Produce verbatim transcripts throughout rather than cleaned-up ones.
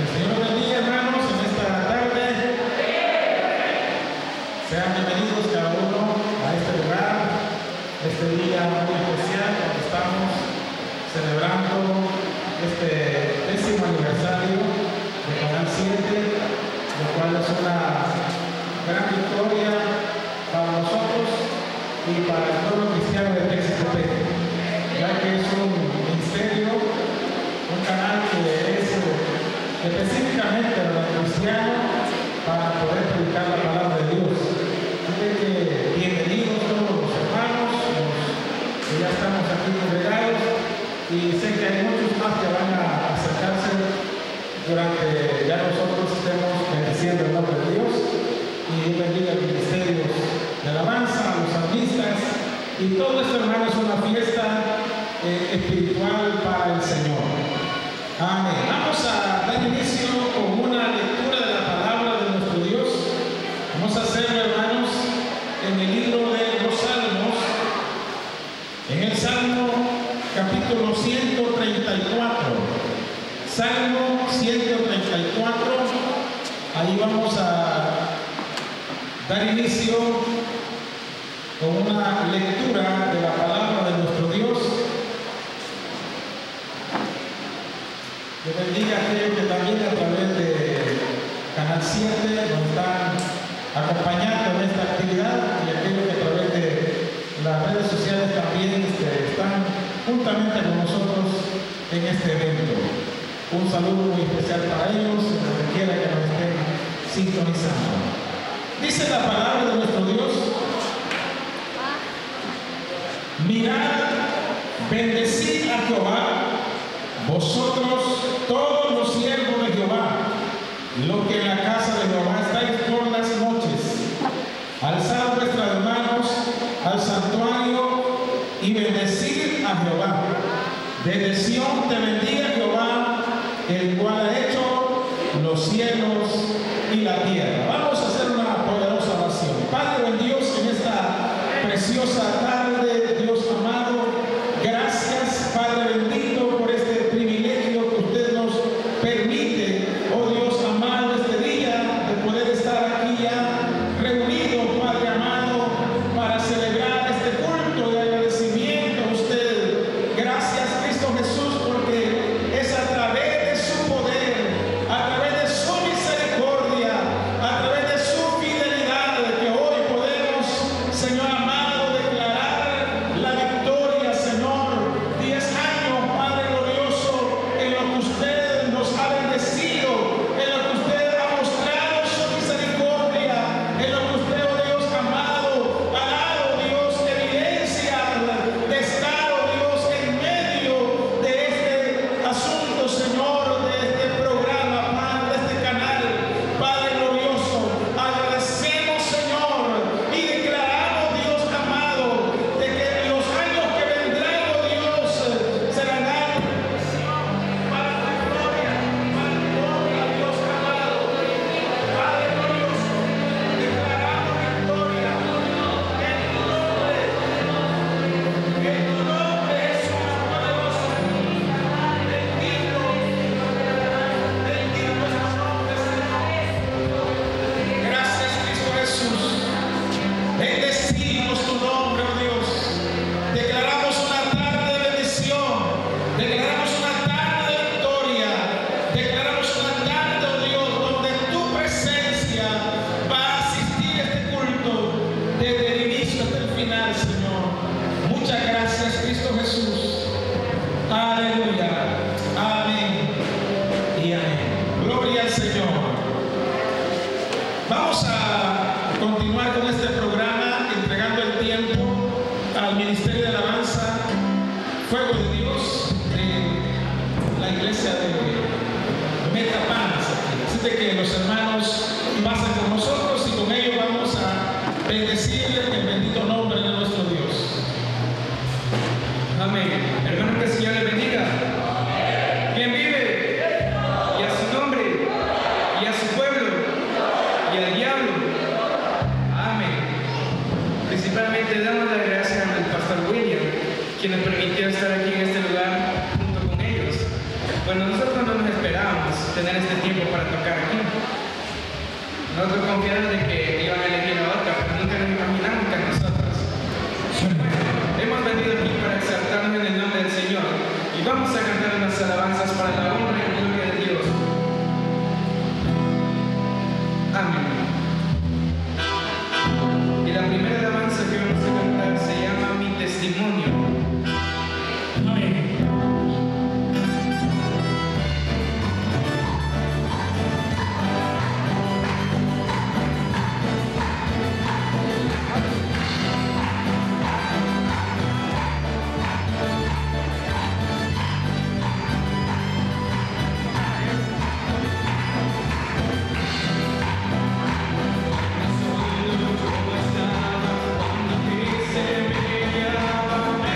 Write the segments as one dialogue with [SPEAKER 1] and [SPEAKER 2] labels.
[SPEAKER 1] Que el Señor los bendiga, hermanos, en esta tarde. Sean bienvenidos cada uno a este lugar, este día muy especial, donde estamos celebrando este décimo aniversario de Canal siete, lo cual es una gran victoria para nosotros y para el pueblo cristiano de Texas-Tepec, ya que es un ministerio, un canal que es específicamente para los cristianos para poder predicar la palabra de Dios. Así que bienvenidos todos los hermanos los que ya estamos aquí congregados, y sé que hay muchos más que van a acercarse durante ya nosotros estemos bendiciendo el nombre de Dios. Y bendiga el ministerio de alabanza, a los salmistas, y todo esto, hermano, es una fiesta eh, espiritual para el Señor. Amén. Vamos a dar inicio con una lectura de la palabra de nuestro Dios. Vamos a hacerlo, hermanos, en el libro de los Salmos, en el Salmo capítulo ciento treinta y cuatro. Salmo ciento treinta y cuatro. Ahí vamos a dar inicio con una lectura de la palabra de nuestro Dios. Dios bendiga a aquellos que también a través de Canal siete nos están acompañando en esta actividad, y aquellos que a través de las redes sociales también este, están juntamente con nosotros en este evento. Un saludo muy especial para ellos, donde quiera que nos estén sintonizando. Dice la palabra de nuestro Dios: mirad, bendecid a Jehová, vosotros todos los siervos de Jehová, lo que en la casa de Jehová estáis por las noches. Alzad vuestras manos al santuario y bendecid a Jehová. Desde Sión te bendiga Jehová, el cual ha hecho los cielos y la tierra. Vamos a hacer una poderosa oración. Padre buen Dios, en esta preciosa tarde, Dios amado, gracias, Padre bendito, por este privilegio que usted nos permite, oh Dios amado, este día de poder estar aquí ya reunidos, Padre amado, para celebrar este culto de agradecimiento a usted. Gracias, Cristo Jesús, porque es a través de su poder, a través de su misericordia, a través de su fidelidad, que hoy podemos, Señor amado, declarar la victoria, Señor. Diez años, Padre glorioso, en lo que usted nos ha bendecido, en lo que usted ha mostrado su misericordia, en lo que usted, oh Dios amado, ha dado, Dios, evidencia de estar, oh Dios, en medio de este asunto, Señor, de este programa, Padre, de este canal, Padre glorioso. Agradecemos, Señor, y declaramos, Dios amado, de que los años que vendrán, oh Dios, serán años para tu gloria, para tu gloria, Dios amado. Padre glorioso, declaramos victoria en tu nombre, en tu nombre, Jesús poderoso. Bendito, bendito es tu nombre, Señor. Gracias, Cristo Jesús. Bendecimos tu nombre, oh Dios. Declaramos una tarde de bendición. Declaramos una tarde de victoria. Declaramos una tarde, oh Dios, donde tu presencia va a asistir a este culto desde el inicio hasta el final, Señor. Muchas gracias, Cristo Jesús. Aleluya. Amén y amén. Gloria al Señor. Vamos a continuar con este programa, entregando el tiempo al Ministerio de Alabanza, Fuego de Dios, de la iglesia de Metapanes. Así de que los hermanos pasen con nosotros y con ellos vamos a bendecirle en el bendito nombre de nuestro Dios.
[SPEAKER 2] Amén. Hermanos, que el Señor les bendiga. ¿Quién vive? Y a su nombre, y a su pueblo, y al diablo. Amén. Principalmente damos las gracias al pastor William, quien nos permitió estar aquí en este lugar junto con ellos. Bueno, nosotros no nos esperábamos tener este tiempo para tocar aquí. Nosotros confiamos de que iban a elegir a otra, pero nunca nos imaginamos que a nosotros. Hemos venido aquí para exaltarnos en el nombre del Señor y vamos a cantar unas alabanzas para la honra y gloria de Dios. Amén. Y la primera alabanza que vamos a cantar se llama Mi Testimonio. Amén.
[SPEAKER 3] Cuando quise me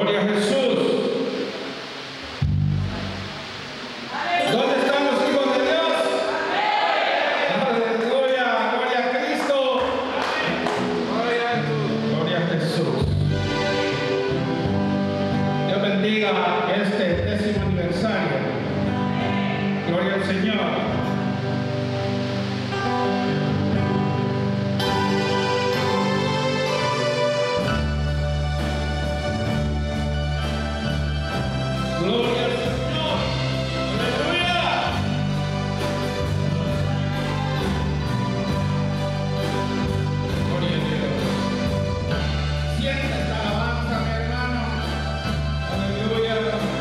[SPEAKER 1] Gloria a Jesús. ¿Dónde están los hijos de Dios? Aleluya, gloria a Cristo. Gloria a Jesús. Dios bendiga este décimo aniversario. Gloria al Señor. Gloria al Señor. Aleluya. Gloria a Dios. Siente esta alabanza, mi hermano. Aleluya.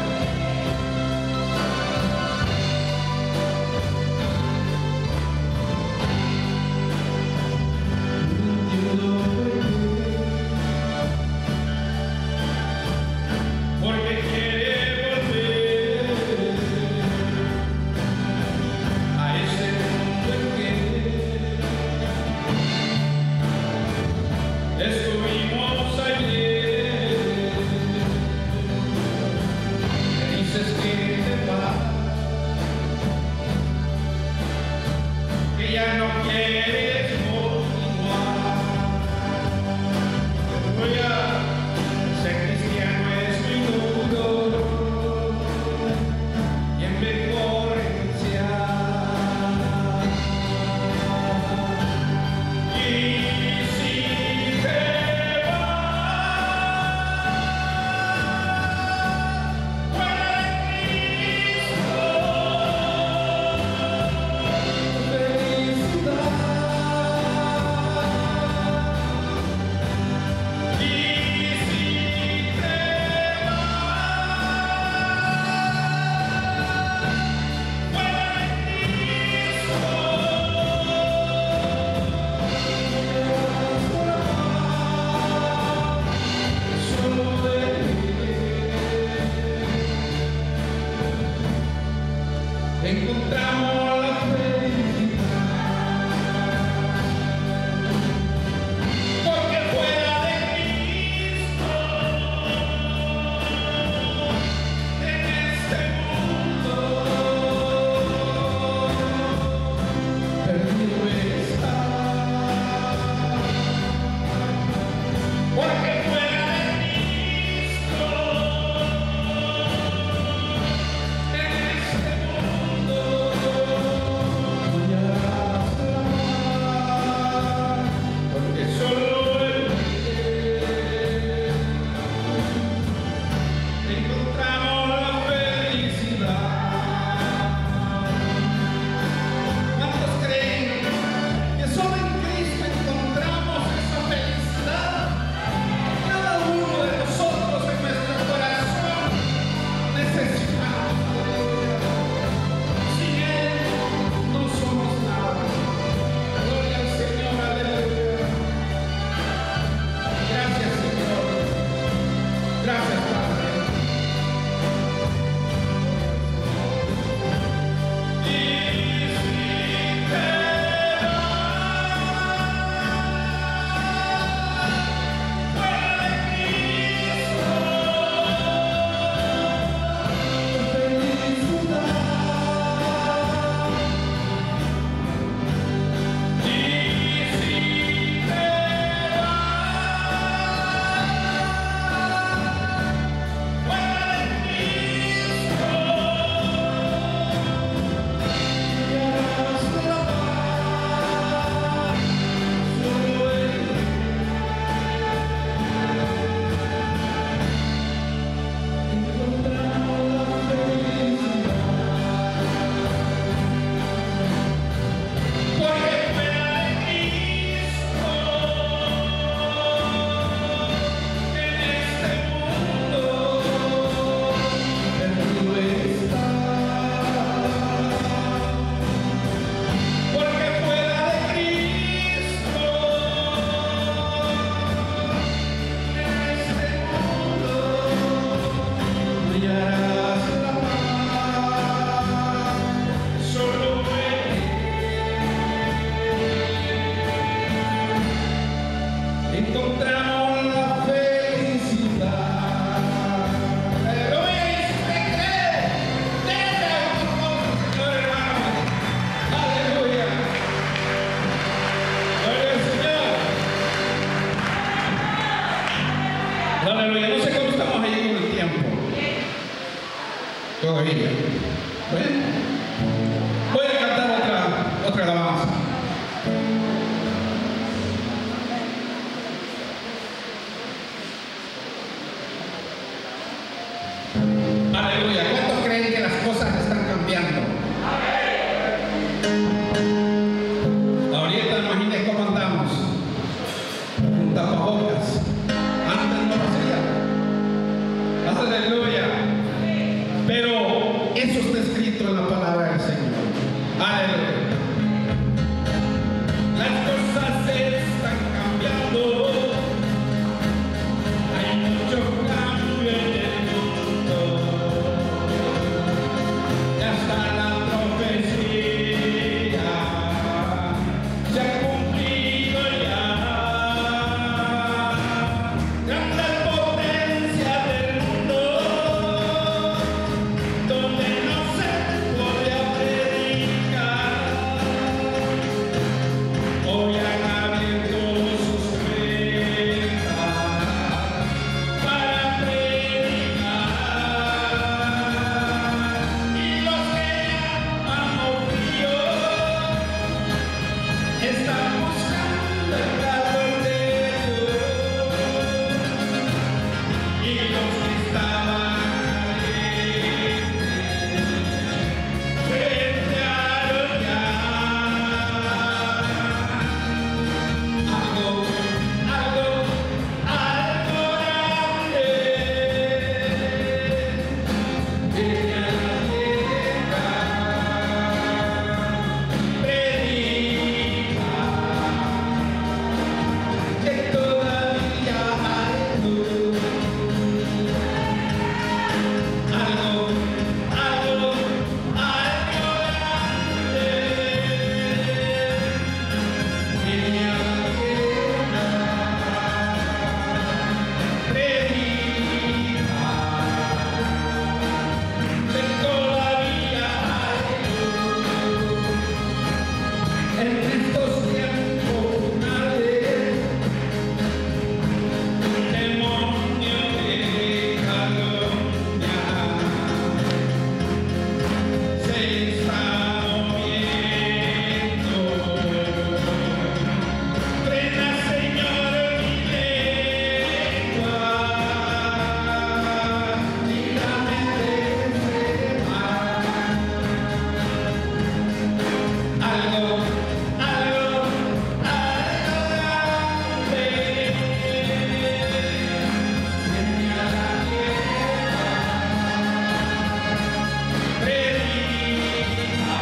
[SPEAKER 1] Porque quiere volver a ese mundo en que estuvimos ayer. Me dices que te vas, que ya no quieres continuar. Aleluya. Ser cristiano es muy duro y es mejor renunciar. Y si te vas fuera de Cristo, felicidad. Y si te encontramos la felicidad, porque fuera de Cristo, en este mundo, perdido está. Porque fuera de Cristo, en este mundo, oía. Bueno, voy a cantar otra, otra alabanza. Aleluya. ¿Cuántos creen que las cosas están cambiando? Ahorita imagínense cómo andamos. Un tapabocas. Antes no hacía. Aleluya. Pero eso está escrito en la palabra del Señor. Aleluya. Las cosas están cambiando. Hay mucho cambio en el mundo. Ya está la profecía. Se ha cumplido ya. Grande potencia del mundo, donde no se puede predicar. Hoy han abierto sus puertas para predicar. Y los que amamos Dios están buscando el calor de Dios. Y los que estaban calientes se enfriaron ya. Algo, algo, algo grande viene a la tierra. Predica que todavía hay luz. Algo, algo, algo grande viene a la tierra. Predica que todavía hay luz. En estos tiempos finales, demonio de calumnia se está moviendo. Frena, Señor, mi lengua, líbrame de ese mal. Algo, algo, algo grande viene a la tierra. Predica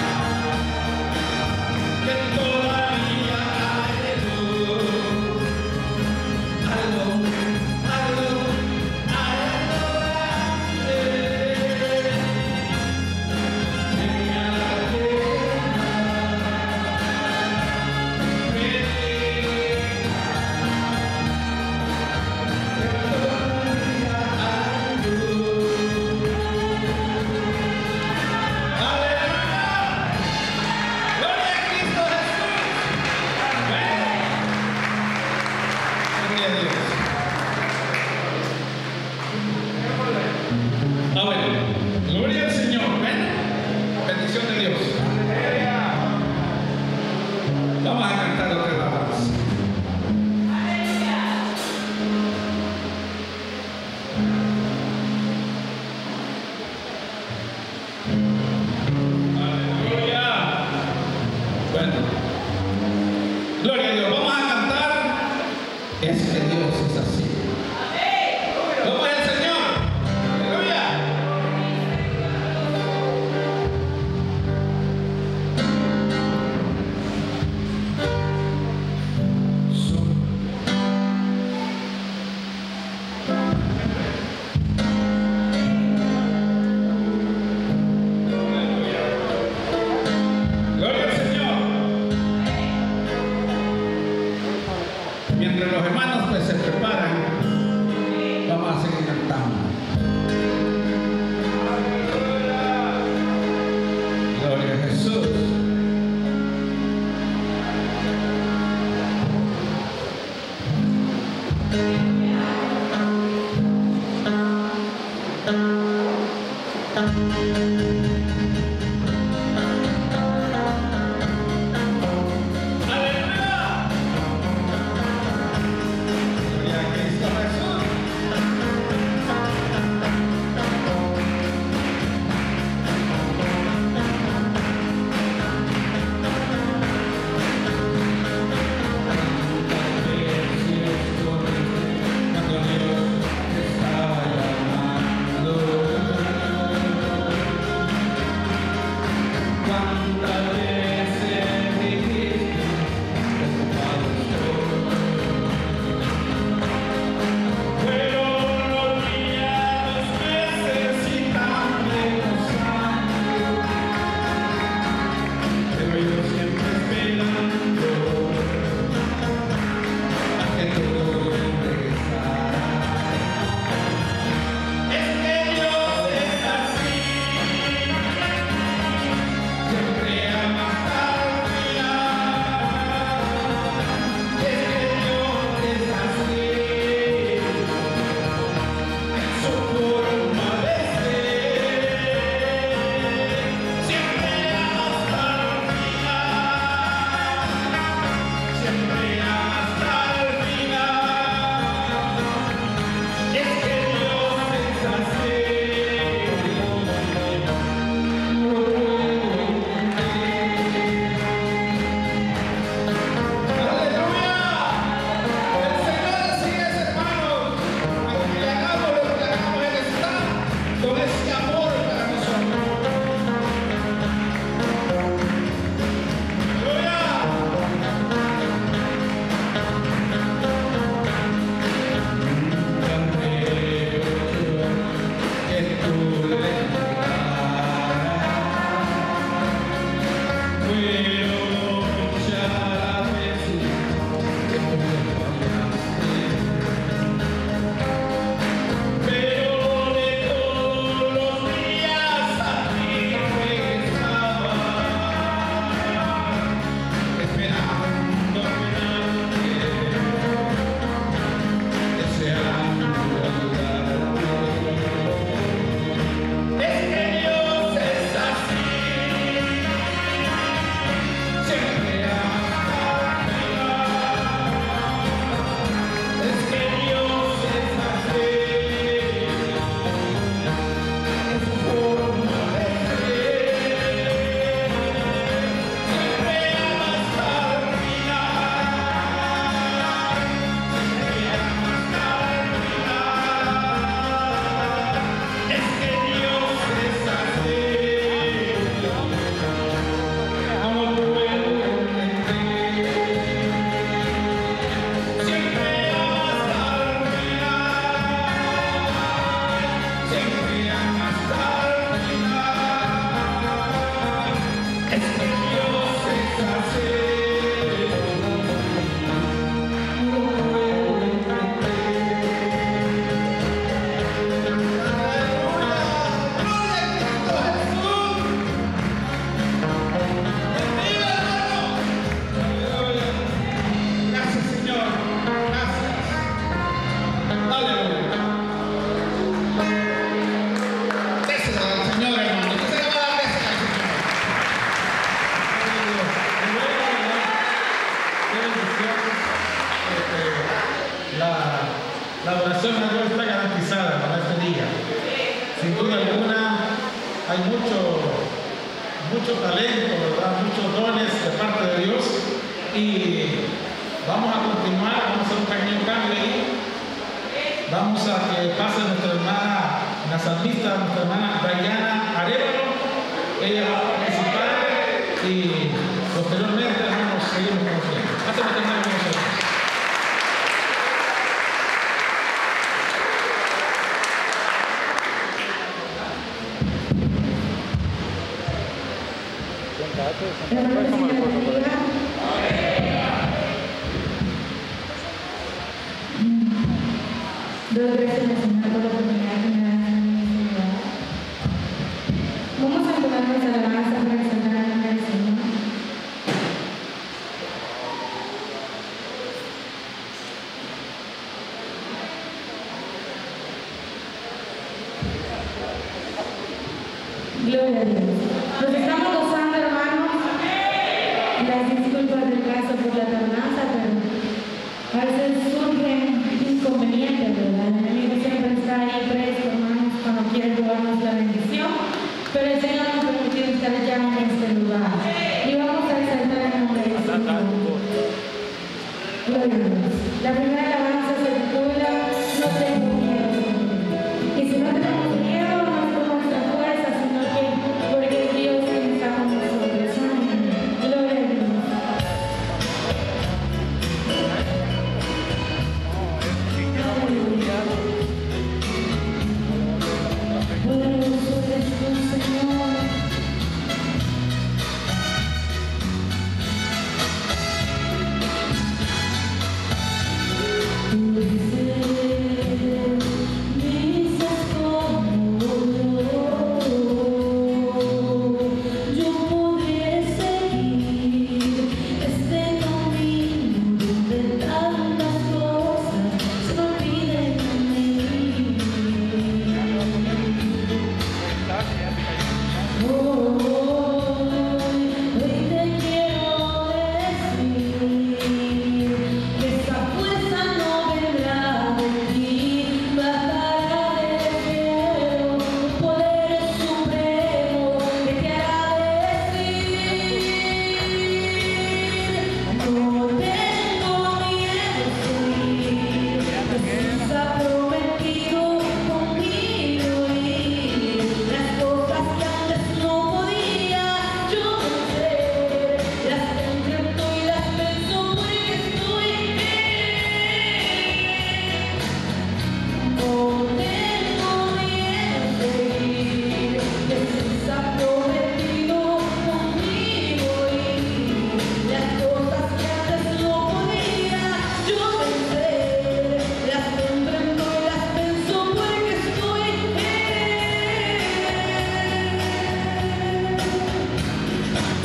[SPEAKER 1] que todavía hay luz. Algo, algo, algo grande viene a la tierra. Ah, bueno, gloria al Señor, ven, bendición de Dios. Vamos a cantar otra alabanza. Aleluya. Bueno, gloria a Dios. Vamos a cantar. Es que Dios es así. ¿Cómo es el Señor? Aleluya. Gloria al Señor. La adoración a Dios está garantizada para este día. Sin duda alguna, hay mucho, mucho talento, ¿verdad? Muchos dones de parte de Dios. Y vamos a continuar, vamos a hacer un pequeño cambio ahí. Vamos a que pase nuestra hermana, la salmista, nuestra hermana Diana Arevalo. Ella va a participar y posteriormente vamos a seguir conociendo. Pásame a terminar con nosotros.
[SPEAKER 3] Doy gracias al Señor por la oportunidad que me da en este lugar. Vamos a entonar nuestra alabanza para exaltar el nombre del Señor. Gloria a Dios. Nos estamos gozando, hermanos. Las disculpas del caso por la tardanza, pero a veces surgen inconvenientes, ¿verdad? El enemigo siempre está ahí presto, hermanos, cuando quiere robarnos la bendición, pero el Señor nos ha permitido estar ya en este lugar. Y vamos a exaltar el nombre del Señor. Gloria a Dios. La primera alabanza se titula No tengo miedo. Y si no tenemos miedo, no es por nuestra fuerza, sino que por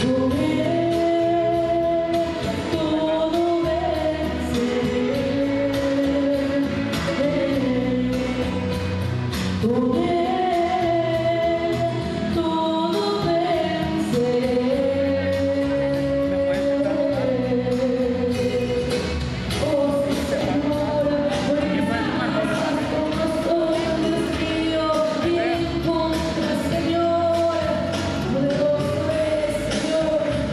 [SPEAKER 3] Señor, poderoso es Señor.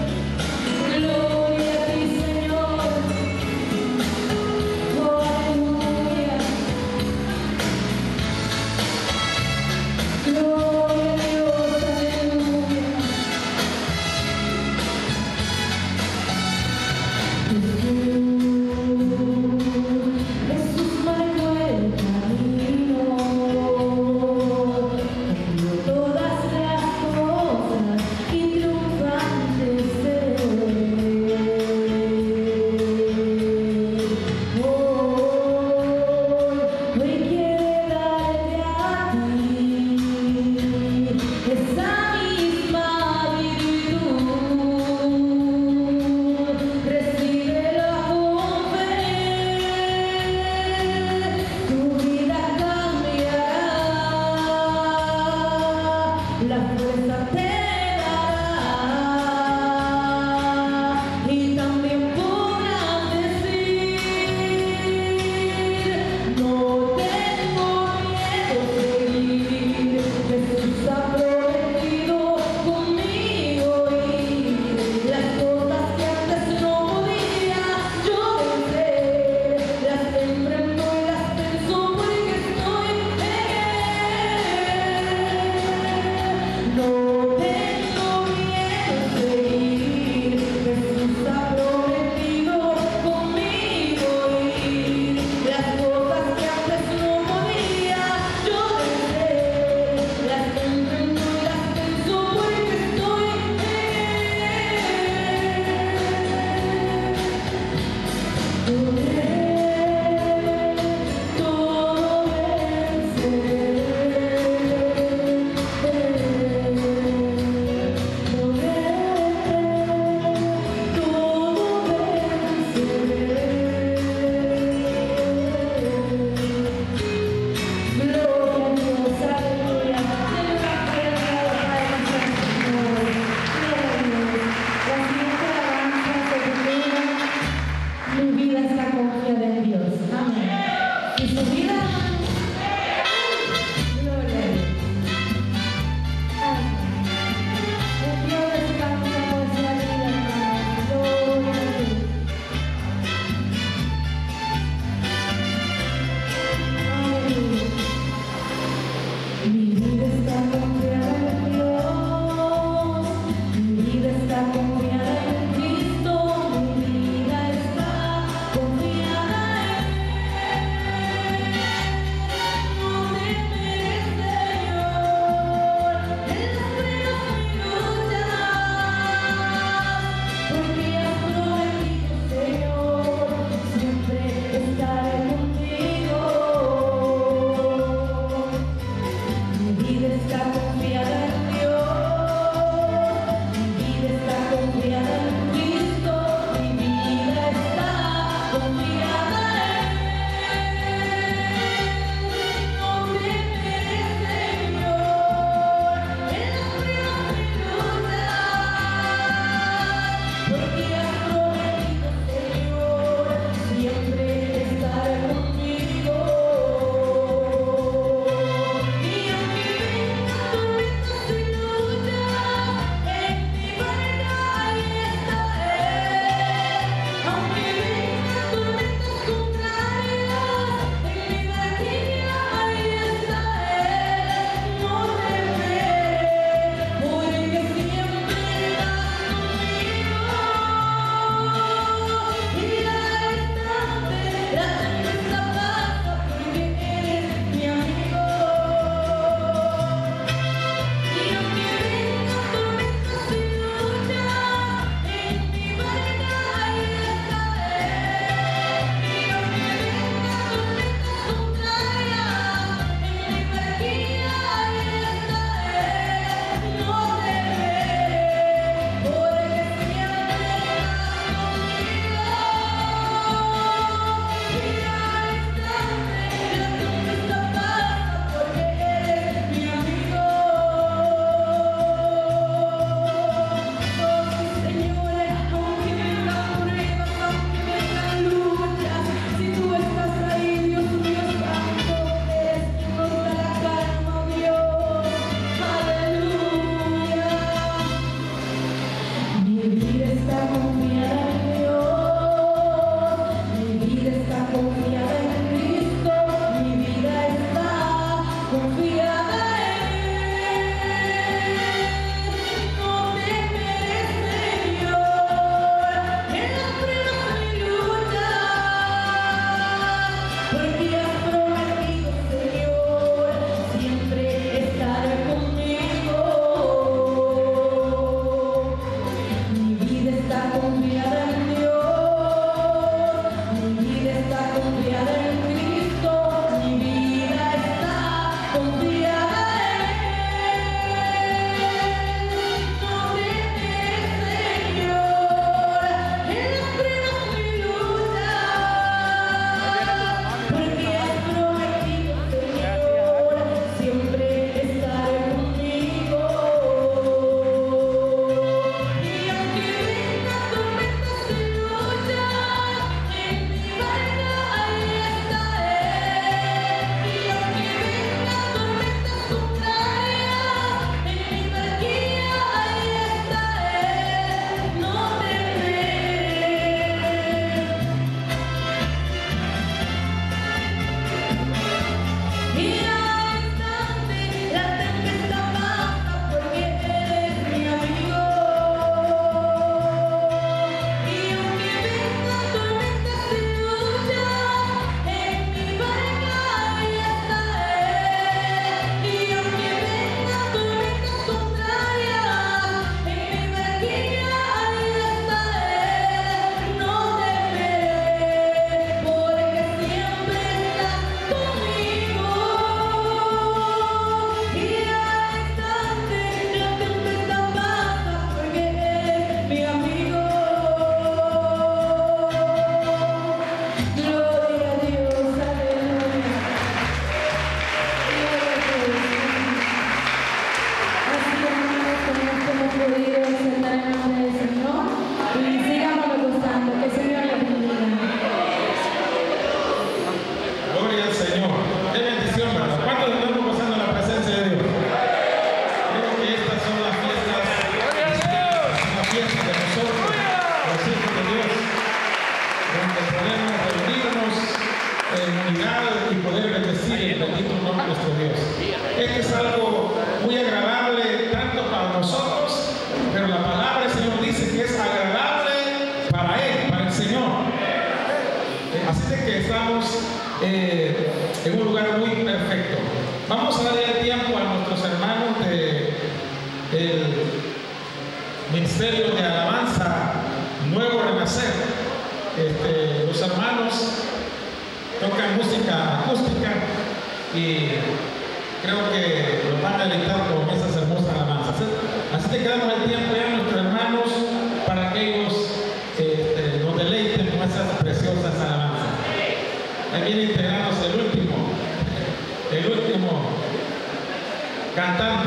[SPEAKER 1] eh, en un lugar muy perfecto. Vamos a darle tiempo a nuestros hermanos del Ministerio de Alabanza Nuevo Renacer. Este, los hermanos tocan música acústica y creo que los van a deleitar con esas hermosas alabanzas. Así que quedamos el tiempo ya a nuestros hermanos para que ellos este, nos deleiten con esas preciosas alabanzas. Ahí viene integrándose el último, el último cantante.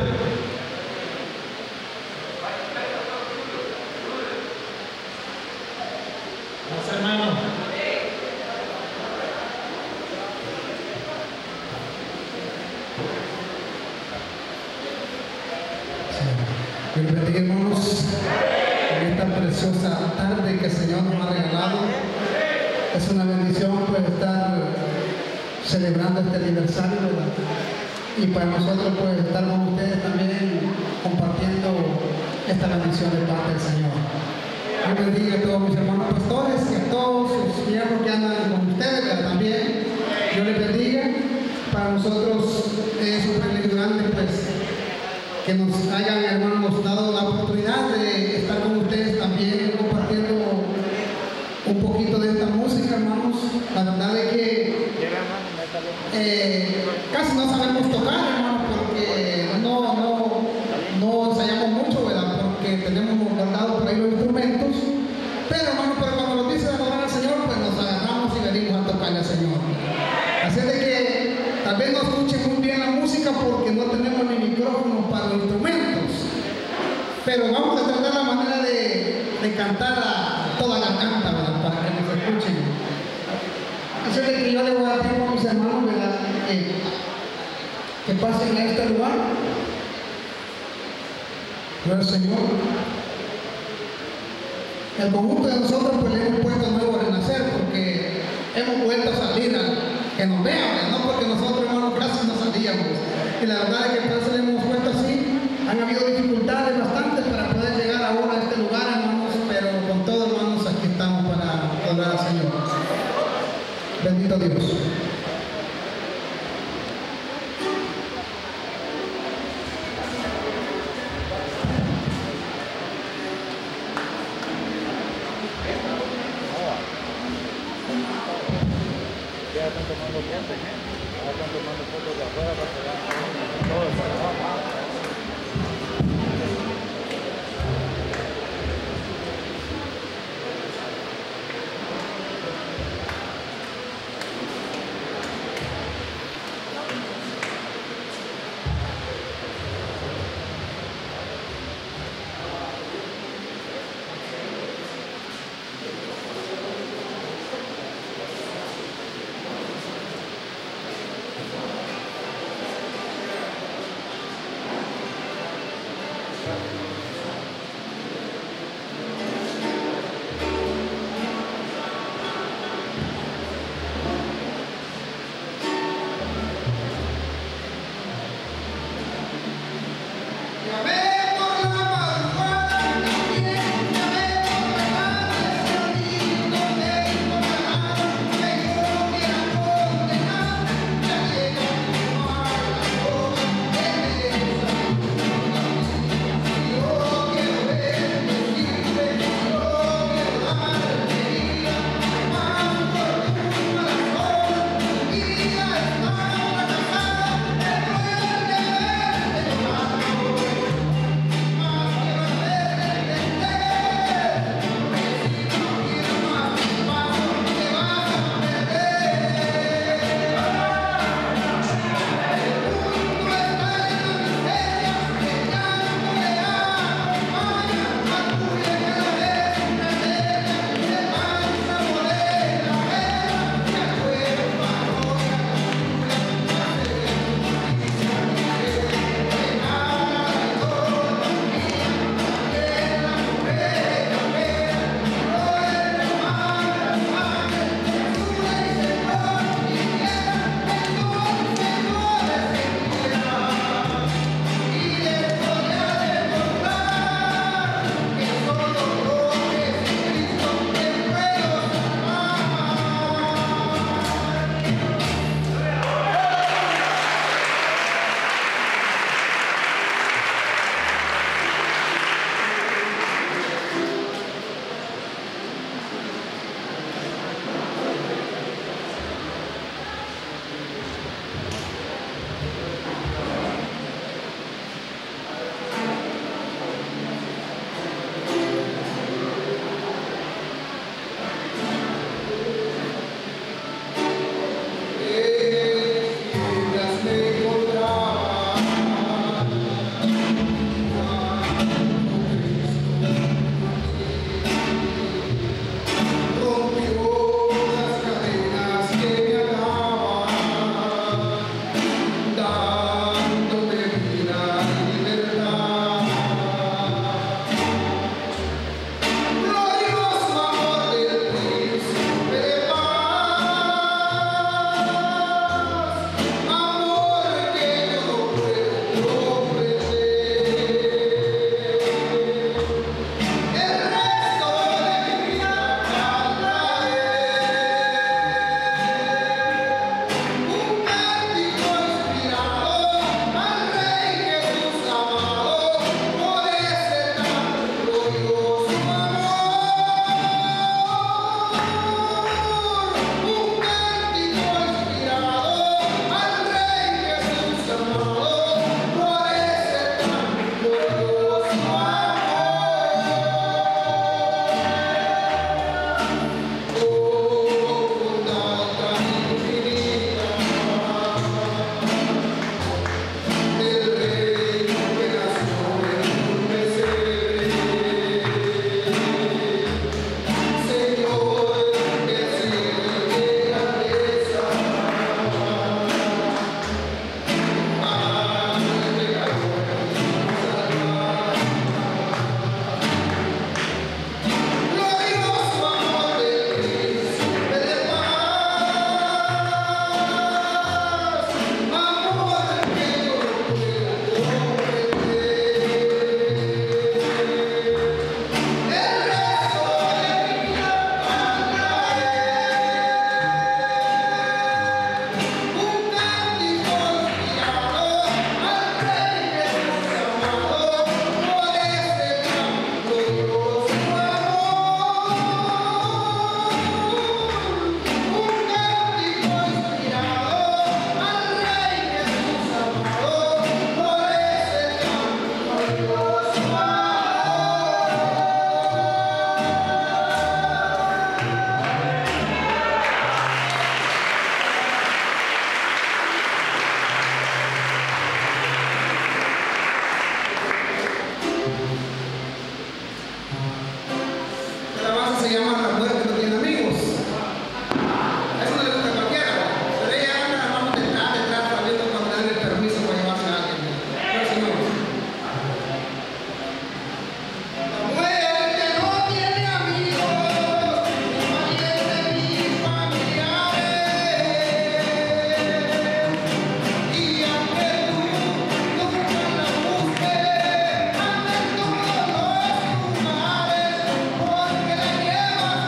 [SPEAKER 1] Vamos, hermano.
[SPEAKER 4] Dios les bendiga, hermanos, en esta preciosa tarde que el Señor nos ha regalado. Es una bendición pues estar celebrando este aniversario, ¿verdad? Y para nosotros pues estar con ustedes también compartiendo esta bendición de parte del Señor. Dios bendiga a todos mis hermanos pastores y a todos sus miembros que andan con ustedes, ¿verdad? También Dios les bendiga. Para nosotros es un privilegio grande pues que nos hayan, hermanos, dado la oportunidad de estar con ustedes también compartiendo un poquito de esta música, hermanos. La verdad es que eh, casi no sabemos tocar, hermanos, porque no, no, no ensayamos mucho, ¿verdad? Porque tenemos guardados por ahí los instrumentos. Pero, hermanos, pero cuando nos dice adorar al Señor, pues nos agarramos y venimos a tocarle al Señor. Así de que tal vez no escuchen muy bien la música porque no tenemos ni micrófono para los instrumentos, pero vamos a tratar la manera de, de cantar a toda la canta, ¿verdad? Para que nos escuchen. Así de que yo le voy a decir a mis hermanos, ¿verdad? Eh, que pasen a este lugar. Gloria al Señor. El conjunto de nosotros pues le hemos puesto Nuevo Renacer porque hemos vuelto a salir a que nos vean, no porque nosotros, hermanos, casi no salíamos. Y la verdad es que por eso le hemos puesto así. Han habido dificultades bastantes para poder llegar ahora a este lugar, hermanos, pero con todo, hermanos, aquí estamos para adorar al Señor. Bendito Dios.
[SPEAKER 5] Ya están tomando fotos, ¿eh? Ya están tomando fotos de afuera para que vean todo el trabajo.
[SPEAKER 4] se llama la mujer que no tiene amigos. Eso no le gusta a cualquiera, pero ella anda, hermano, detrás, detrás, sabiendo cuando le dan el permiso para llevarse a alguien. Pero señor, la mujer que no tiene amigos, imagínate mis familiares. Y aunque tú nunca la busques, anda en todos los lugares, porque la llevas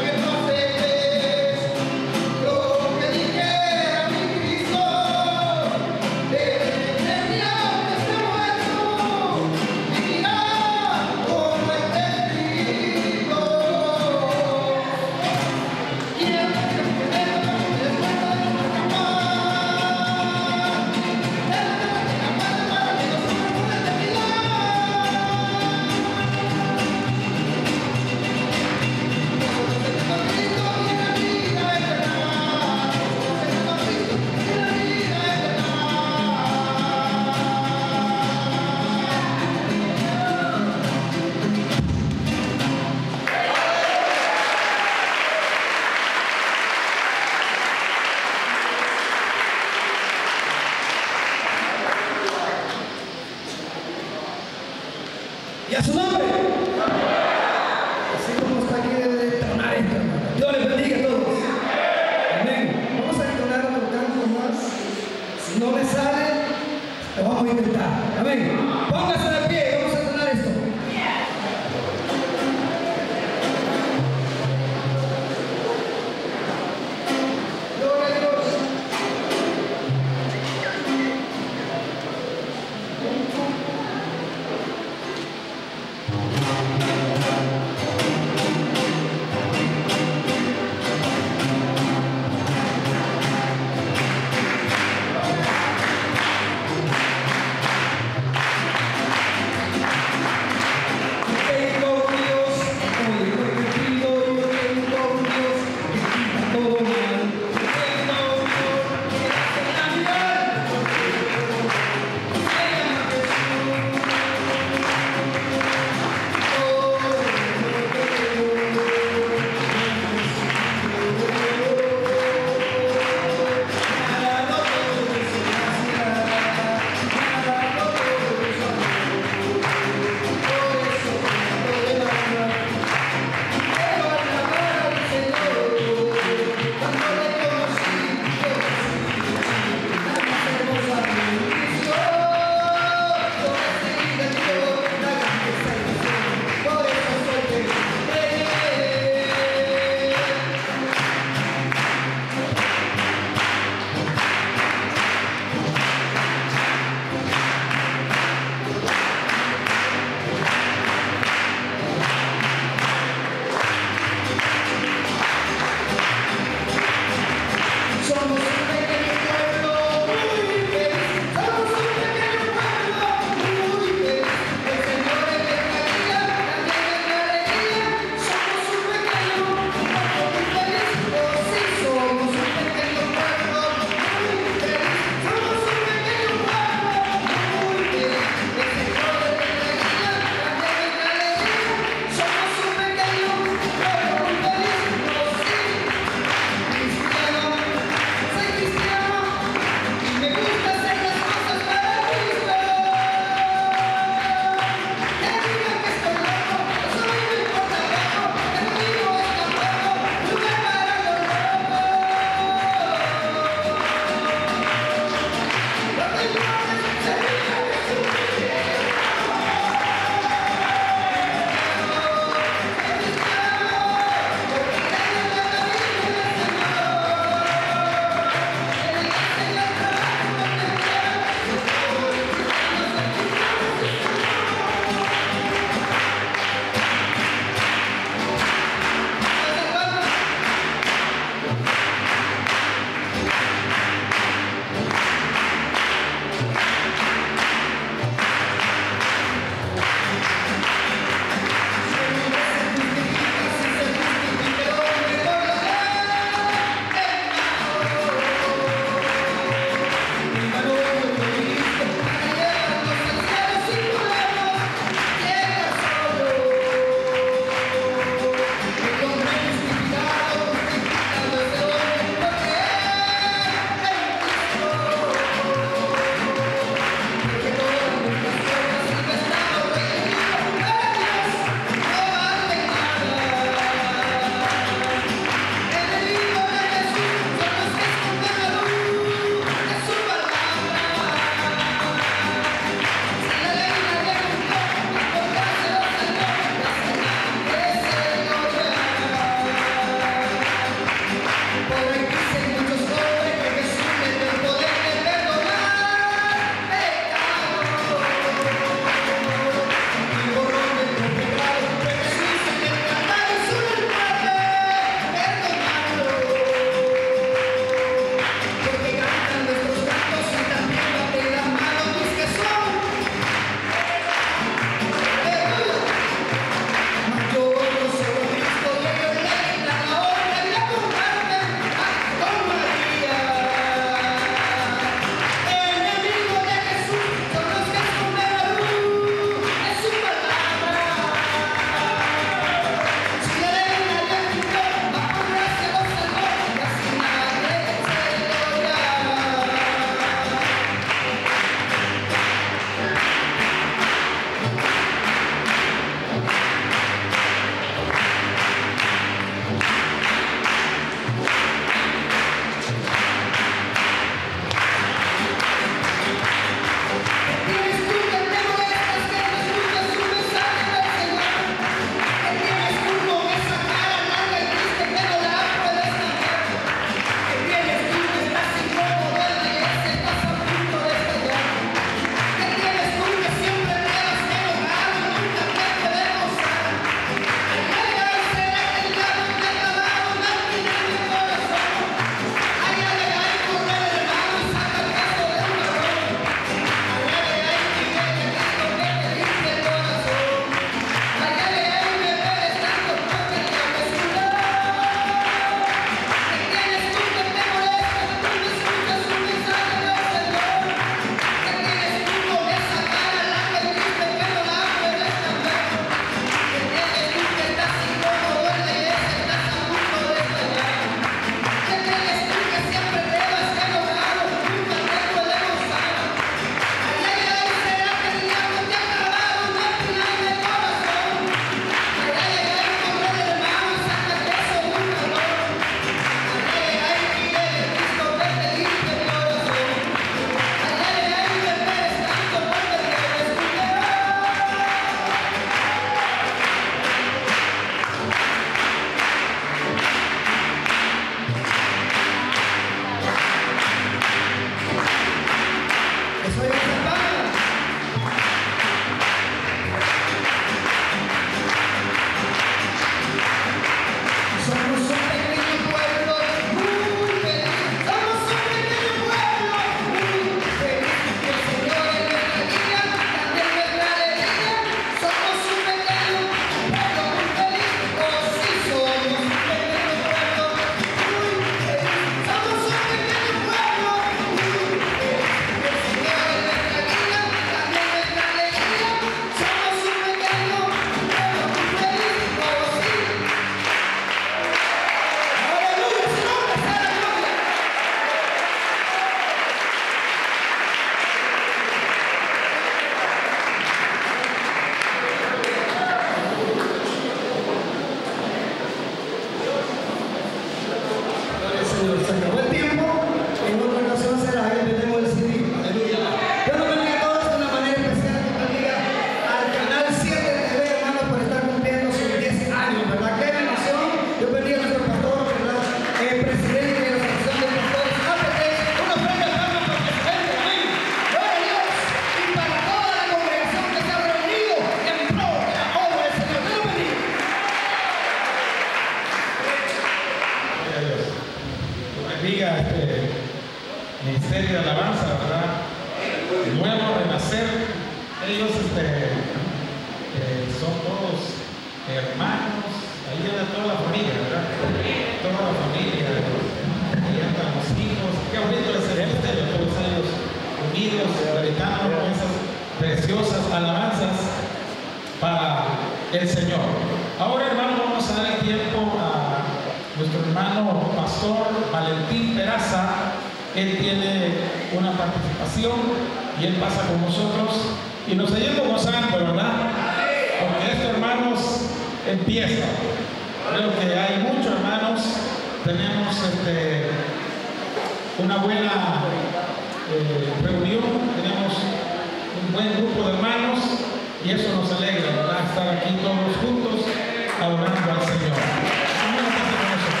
[SPEAKER 1] ministerio de alabanza, ¿verdad? Nuevo Renacer. Ellos este, eh, son todos hermanos, ahí anda toda la familia, ¿verdad? Toda la familia, ahí andan los hijos. Qué bonito es el ministerio, todos ellos unidos, predicando con esas preciosas alabanzas para el Señor. Ahora, hermano, vamos a dar el tiempo a nuestro hermano pastor Valentín Peraza. Él tiene una participación y él pasa con nosotros y nos seguimos gozando, ¿verdad? Porque esto, hermanos, empieza. Creo que hay muchos hermanos, tenemos este, una buena eh, reunión, tenemos un buen grupo de hermanos y eso nos alegra, ¿verdad? Estar aquí todos juntos adorando al Señor. Amén, pase con nosotros.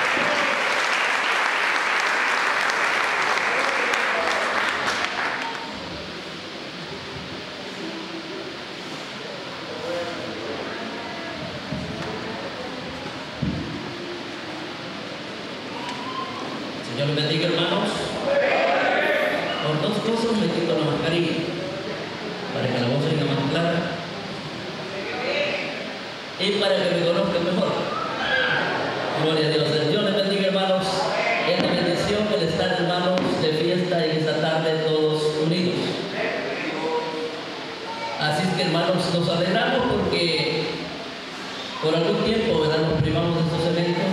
[SPEAKER 6] Señor les bendiga, hermanos. Por dos cosas me quito la mascarilla, para que la voz venga más clara y para que me conozcan mejor. Gloria a Dios. Dios les bendiga, hermanos. Es la bendición el estar, hermanos, de fiesta en esta tarde todos unidos. Así es que, hermanos, nos alegramos porque por algún tiempo, ¿verdad?, nos privamos de estos eventos,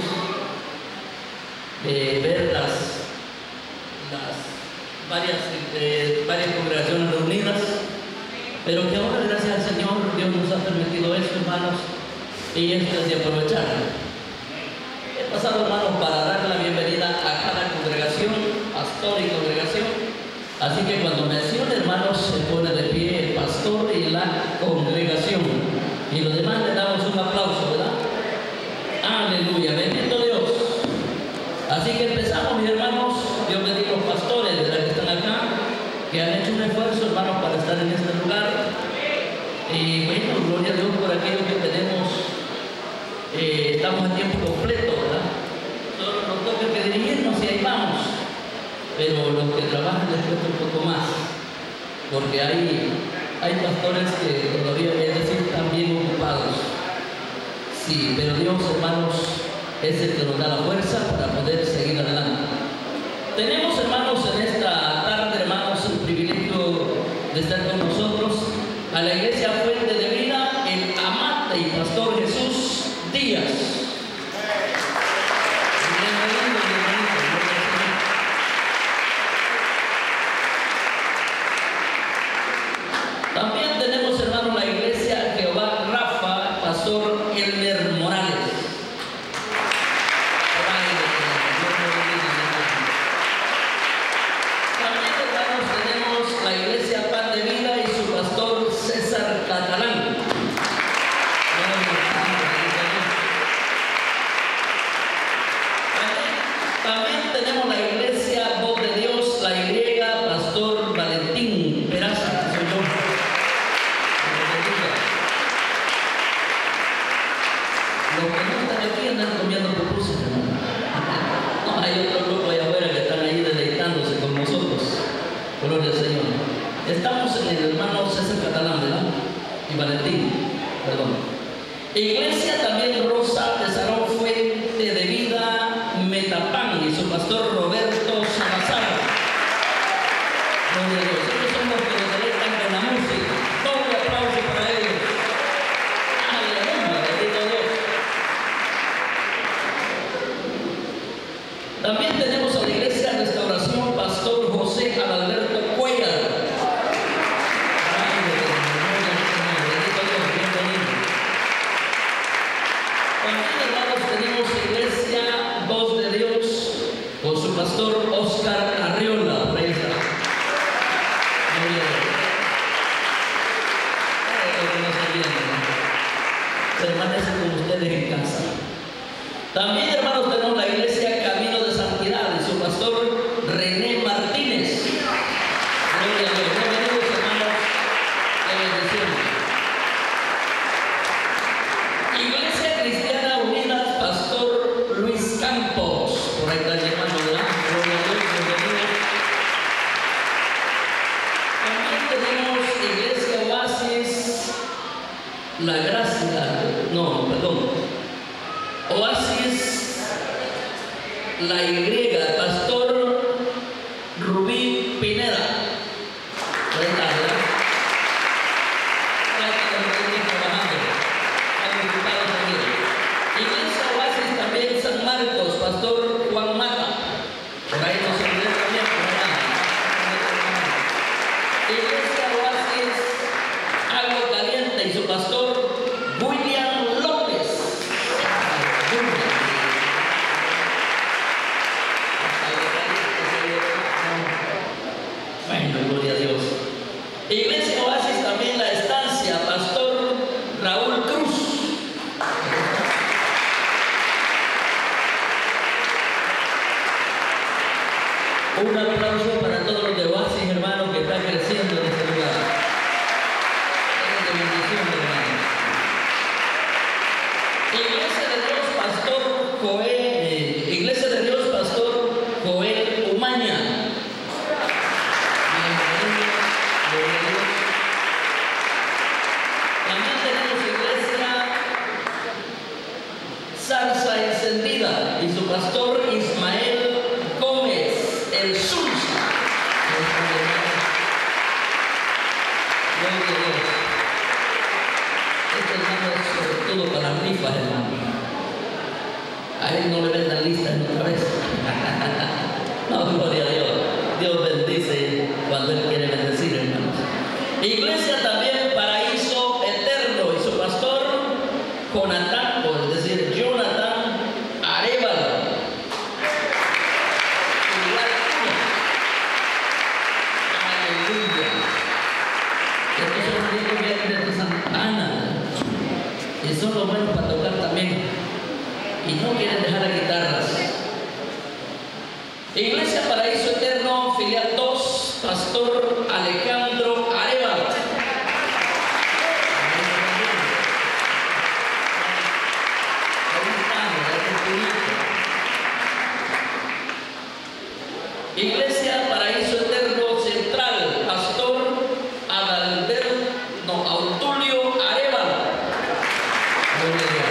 [SPEAKER 6] de ver las, las varias, eh, varias congregaciones reunidas, pero que ahora, gracias al Señor, Dios nos ha permitido esto, hermanos, y esto es de aprovechar. He pasado, hermanos, para dar la bienvenida a cada congregación, pastor y congregación, así que cuando mencione, hermanos, se pone de pie el pastor y la congregación, y los demás le damos un aplauso, ¿verdad? Aleluya, bendito Dios. Así que empezamos, mis hermanos. Dios bendiga a los pastores, ¿verdad?, que están acá, que han hecho un esfuerzo, hermanos, para estar en este lugar. Y bueno, gloria a Dios por aquello que tenemos. Eh, estamos a tiempo completo, ¿verdad? Solo nos toca que dirigirnos y ahí vamos. Pero los que trabajan les cuesta un poco más, porque hay, hay pastores que todavía, es decir, están bien ocupados. Sí, pero Dios, hermanos, es el que nos da la fuerza para poder seguir adelante. Tenemos, hermanos, en esta tarde, hermanos, el privilegio de estar con nosotros a la Iglesia Fuente de Vida, el amante y pastor Jesús Díaz. Bienvenido, bienvenido. También tenemos, hermanos, la Iglesia Jehová Rafa, pastor Elmer Morales. La Iglesia Pan de Vida y su pastor César Catalán. También tenemos la Iglesia Voz de Dios, la Y, pastor Valentín Peraza, que soy yo. Los que no están aquí andan comiendo pupusas, hermano. No, hay otro grupo allá afuera que están ahí deleitándose con nosotros. Gloria al Señor. Estamos en el hermano César Catalán, ¿verdad? Y Valentín, perdón. Iglesia también Rosa de Salón Fuente de Vida Metapán y su pastor Roberto Salazar. Gloria a Dios. Ellos son los que nos deleitan con la música. Doble aplauso para ellos. Aleluya, bendito Dios. También tenemos a la Iglesia Restauración, pastor José Adalberto Cuellar. También, hermanos, tenemos Iglesia Voz de Dios con su pastor Oscar Arriola. Por ahí está. Muy bien. Permanece con ustedes en casa. También, hermanos, tenemos la Iglesia Camino de Santidad y su pastor René Martínez. Gloria a Dios. Bienvenidos, hermanos. Qué bendición. Iglesia Cristiana Unidas, pastor Luis Campos. Por ahí está el hermano, ¿verdad? Gloria a Dios. Bienvenidos. La Gracia, no, perdón. Oasis, La Y, Pastor Rubí Pineda. Ahí está, ¿verdad? Ahí está, estamos trabajando. Están ocupados también. Iglesia Oasis también, San Marcos, Pastor Juan Mata. Por ahí nos olvidó también, por allá. Iglesia Oasis, Agua Caliente y su pastor William López. Bueno, gloria a Dios. Iglesia Oasis también, La Estancia, Pastor Raúl Cruz. Un aplauso para todos los de Oasis, hermanos, que están creciendo en este lugar. Es de bendición, hermanos. Iglesia de Dios, Pastor Joel, eh, Iglesia de Dios, Pastor Joel Umaña. Bienvenidos, gloria a Dios. También tenemos Iglesia Zarza Encendida y su pastor Ismael Gómez, el Sulsa. Gloria a Dios. Este hermano es sobre todo para rifas, hermano. A él no le vendan listas otra vez. No, gloria a Dios. Dios bendice cuando Él quiere bendecir, hermanos. Iglesia también, Paraíso Eterno y su pastor Jonathan, o es decir, Jonathan Arevalo. Aleluya. Estos son amigos que vienen de Santa Ana y son los buenos para tocar también y no quieren dejar las guitarras. Iglesia Paraíso Eterno, filial dos, Pastor Alejandro Arevalo. Iglesia Paraíso Eterno Central, Pastor Adalberto, no, Autulio Arevalo. Gloria a Dios.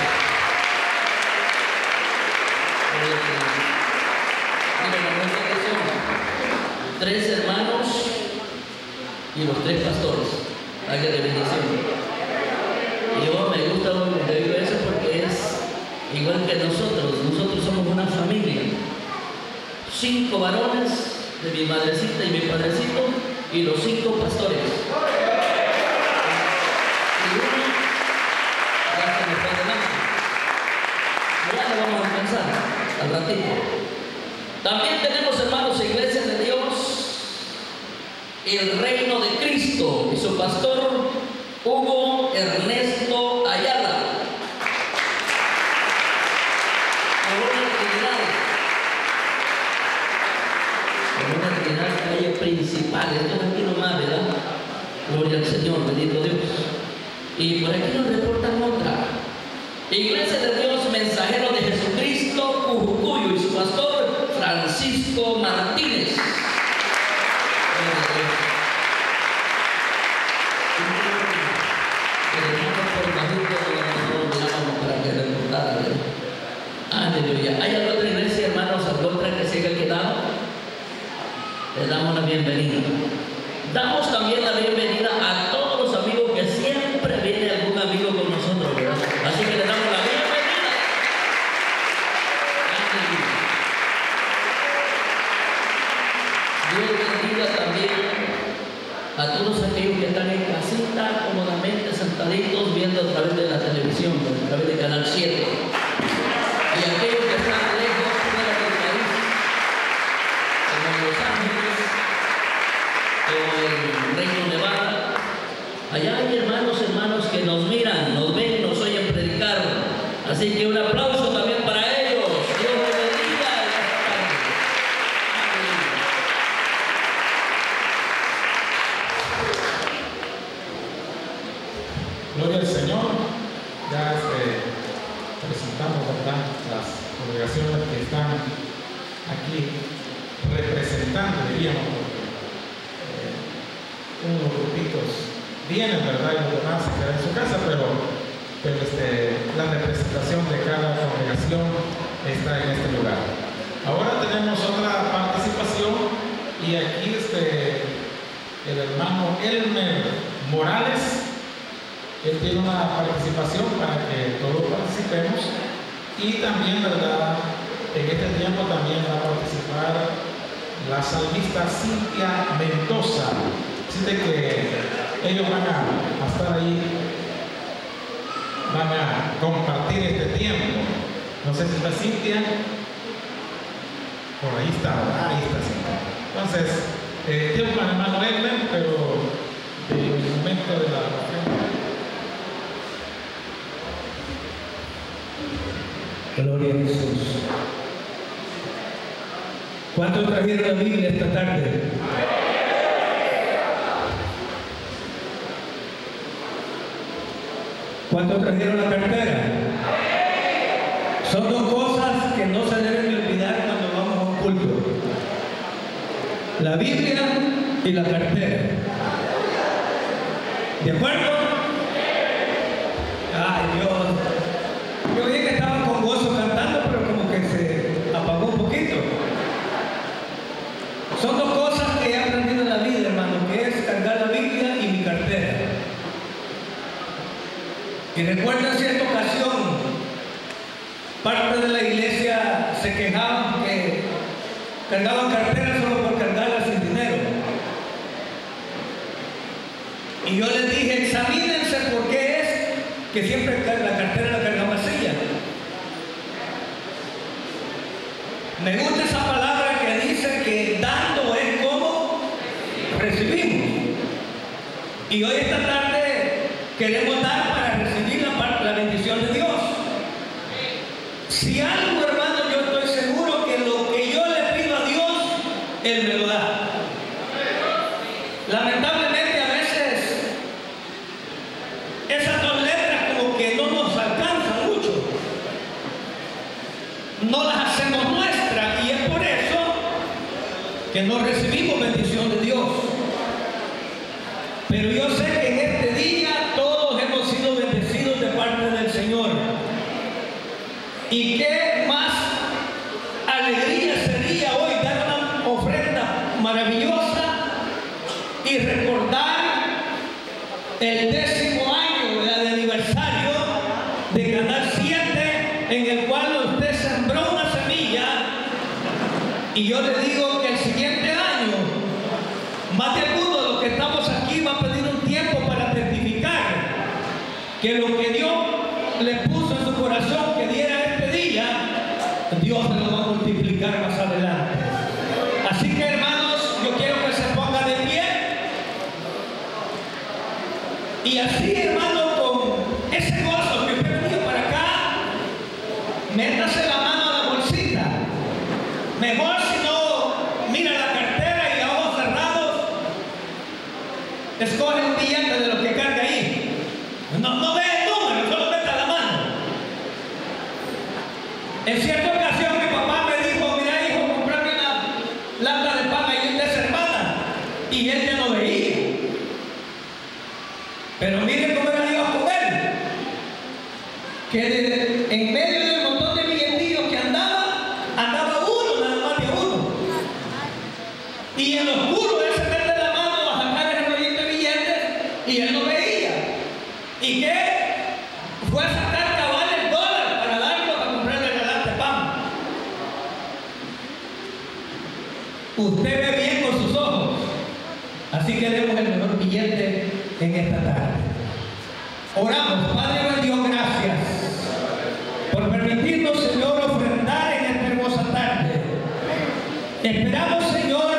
[SPEAKER 6] Gloria a Dios. Miren, hermanos, que son tres hermanos y los tres pastores. Haga de bendición. Y yo me gusta oír eso porque es igual que nosotros. Nosotros somos una familia. Cinco varones de mi madrecita y mi padrecito y los cinco pastores. Y uno ya se me fue adelante. Ya lo vamos a alcanzar al ratito. También tenemos, hermanos, Iglesia de Dios, el Reino de Cristo y su pastor Hugo Ernesto Ayala. Una Trinidad, calle principal, esto es aquí nomás, ¿verdad? Gloria al Señor, bendito Dios. Y por aquí nos reportan otra. Iglesia de Dios, Mensajero de Jesucristo, Cujucuyo y su pastor Francisco Martínez. Gloria a Dios. El hermano por bajito lo llamamos para que reportara, ¿verdad? Aleluya. ¿Hay otra iglesia, hermanos, otra que se haya quedado? Les damos la bienvenida. Damos también la bienvenida a todos los amigos que siempre viene algún amigo con nosotros, ¿verdad? Así que les damos la bienvenida. Dios bendiga también a todos aquellos que están en casita, cómodamente sentaditos, viendo a través de la televisión, a través de Canal siete. Y aquellos que están lejos, fuera del país, como en Los Ángeles, o en Reino Nevada. Allá hay hermanos, hermanos que nos miran, nos ven, nos oyen predicar. Así que un aplauso también para ellos. Dios les bendiga.
[SPEAKER 1] Gloria al Señor. Ya este, presentamos, ¿verdad?, las congregaciones que están aquí representando, diríamos, porque eh, unos grupitos vienen, ¿verdad?, y los demás se quedan en su casa, pero pero este, la representación de cada congregación está en este lugar. Ahora tenemos otra participación y aquí este, el hermano Elmer Morales, él tiene una participación para que todos participemos y también, ¿verdad? En este tiempo también va a participar la salmista Cintia Mendoza. Así de que ellos van a, a estar ahí, van a compartir este tiempo. No sé si está Cintia. Por ahí está, ahí está Cintia. Entonces, eh, tiempo para el hermano Edmund, pero del momento de la oración.
[SPEAKER 7] Gloria a Jesús. ¿Cuántos trajeron la Biblia esta tarde? ¿Cuántos trajeron la cartera? Son dos cosas que no se deben de olvidar cuando vamos a un culto: la Biblia y la cartera. ¿De acuerdo? Ay, Dios. Yo vi que estaban con gozo cantando, pero como que se apagó un poquito. Son dos cosas que he aprendido en la vida, hermano, que es cargar la Biblia y mi cartera. Y recuerdo en cierta ocasión, parte de la iglesia se quejaban que cargaban carteras solo por cargarlas sin dinero. Y yo les dije, examínense por qué es que siempre la cartera la cargan vacía. Me gusta esa palabra que dice que dando es como recibimos. Y hoy esta tarde queremos dar para recibir la, parte, la bendición de Dios. Si algo, hermano, yo estoy seguro que lo que yo le pido a Dios, Él me lo da. Lamentablemente a veces esas dos letras como que no nos alcanzan mucho, no las hacemos nuestras, y es por eso que no recibimos bendición de Dios. Pero yo sé que en este día todos hemos sido bendecidos de parte del Señor, y qué más alegría sería hoy dar una ofrenda maravillosa y recordar el décimo año de aniversario de Canal siete, en el cual usted sembró una semilla, y yo le digo que el siguiente año más de alguno de los que estamos aquí va a pedir un tiempo para testificar que lo que Dios le puso en su corazón que diera este día, Dios se lo va a multiplicar más adelante. Así que, hermanos, yo quiero que se ponga de pie. Y así, hermano, con ese gozo que usted venía para acá, métase la mano a la bolsita. Mejor si no mira la cartera y a ojos cerrados, escoge un billete de lo que carga ahí. No, no ve el número, solo meta la mano. En cierta ocasión mi papá me dijo, mira hijo, comprame una lata de pan ahí de esa hermana, y él ya no veía. Pero miren cómo era Dios con él, que de, en medio del montón de billetillos que andaba, andaba uno, nada más de uno. Y en lo oscuro él se mete la mano a sacar el rollito de billetes y él no veía. ¿Y qué? Fue a sacar cabal el dólar para darlo para comprarle la lata de pan. Usted ve bien con sus ojos, así que demos el mejor billete en esta tarde. Oramos. Padre de Dios, gracias por permitirnos, Señor, ofrendar en esta hermosa tarde. Esperamos, Señor,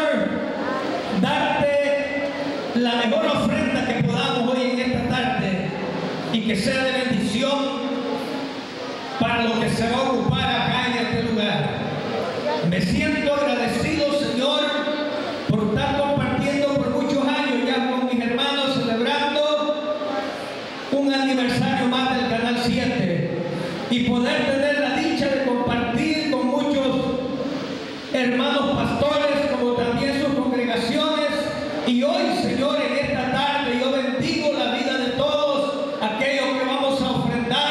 [SPEAKER 7] darte la mejor ofrenda que podamos hoy en esta tarde, y que sea de bendición para lo que se va a ocupar acá en este lugar. Me siento agradecido, Señor, por estar compartiendo por muchos años ya con mis hermanos, celebrando un aniversario más del Canal siete, y poder tener la dicha de compartir con muchos hermanos pastores, como también sus congregaciones. Y hoy, Señor, en esta tarde yo bendigo la vida de todos aquellos que vamos a ofrendar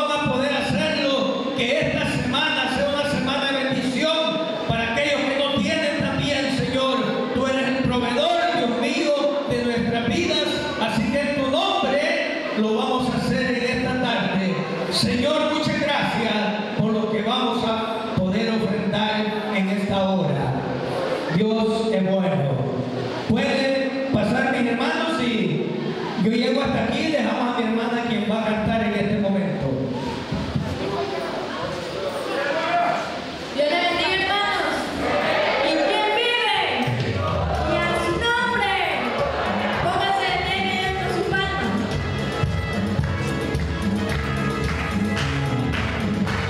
[SPEAKER 7] van a poder hacerlo. Que esta semana sea una semana de bendición para aquellos que no tienen también, Señor. Tú eres el proveedor, Dios mío, de nuestras vidas. Así que en tu nombre lo vamos a hacer en esta tarde. Señor, muchas gracias por lo que vamos a poder ofrendar en esta hora. Dios es bueno. Pueden pasar mis hermanos y yo llego hasta aquí y dejamos a mi hermana quien va a cantar en este momento.
[SPEAKER 3] Dios le bendiga, hermanos. ¿Y quién vive? Y a su nombre. Póngase de pie y levanta su palma.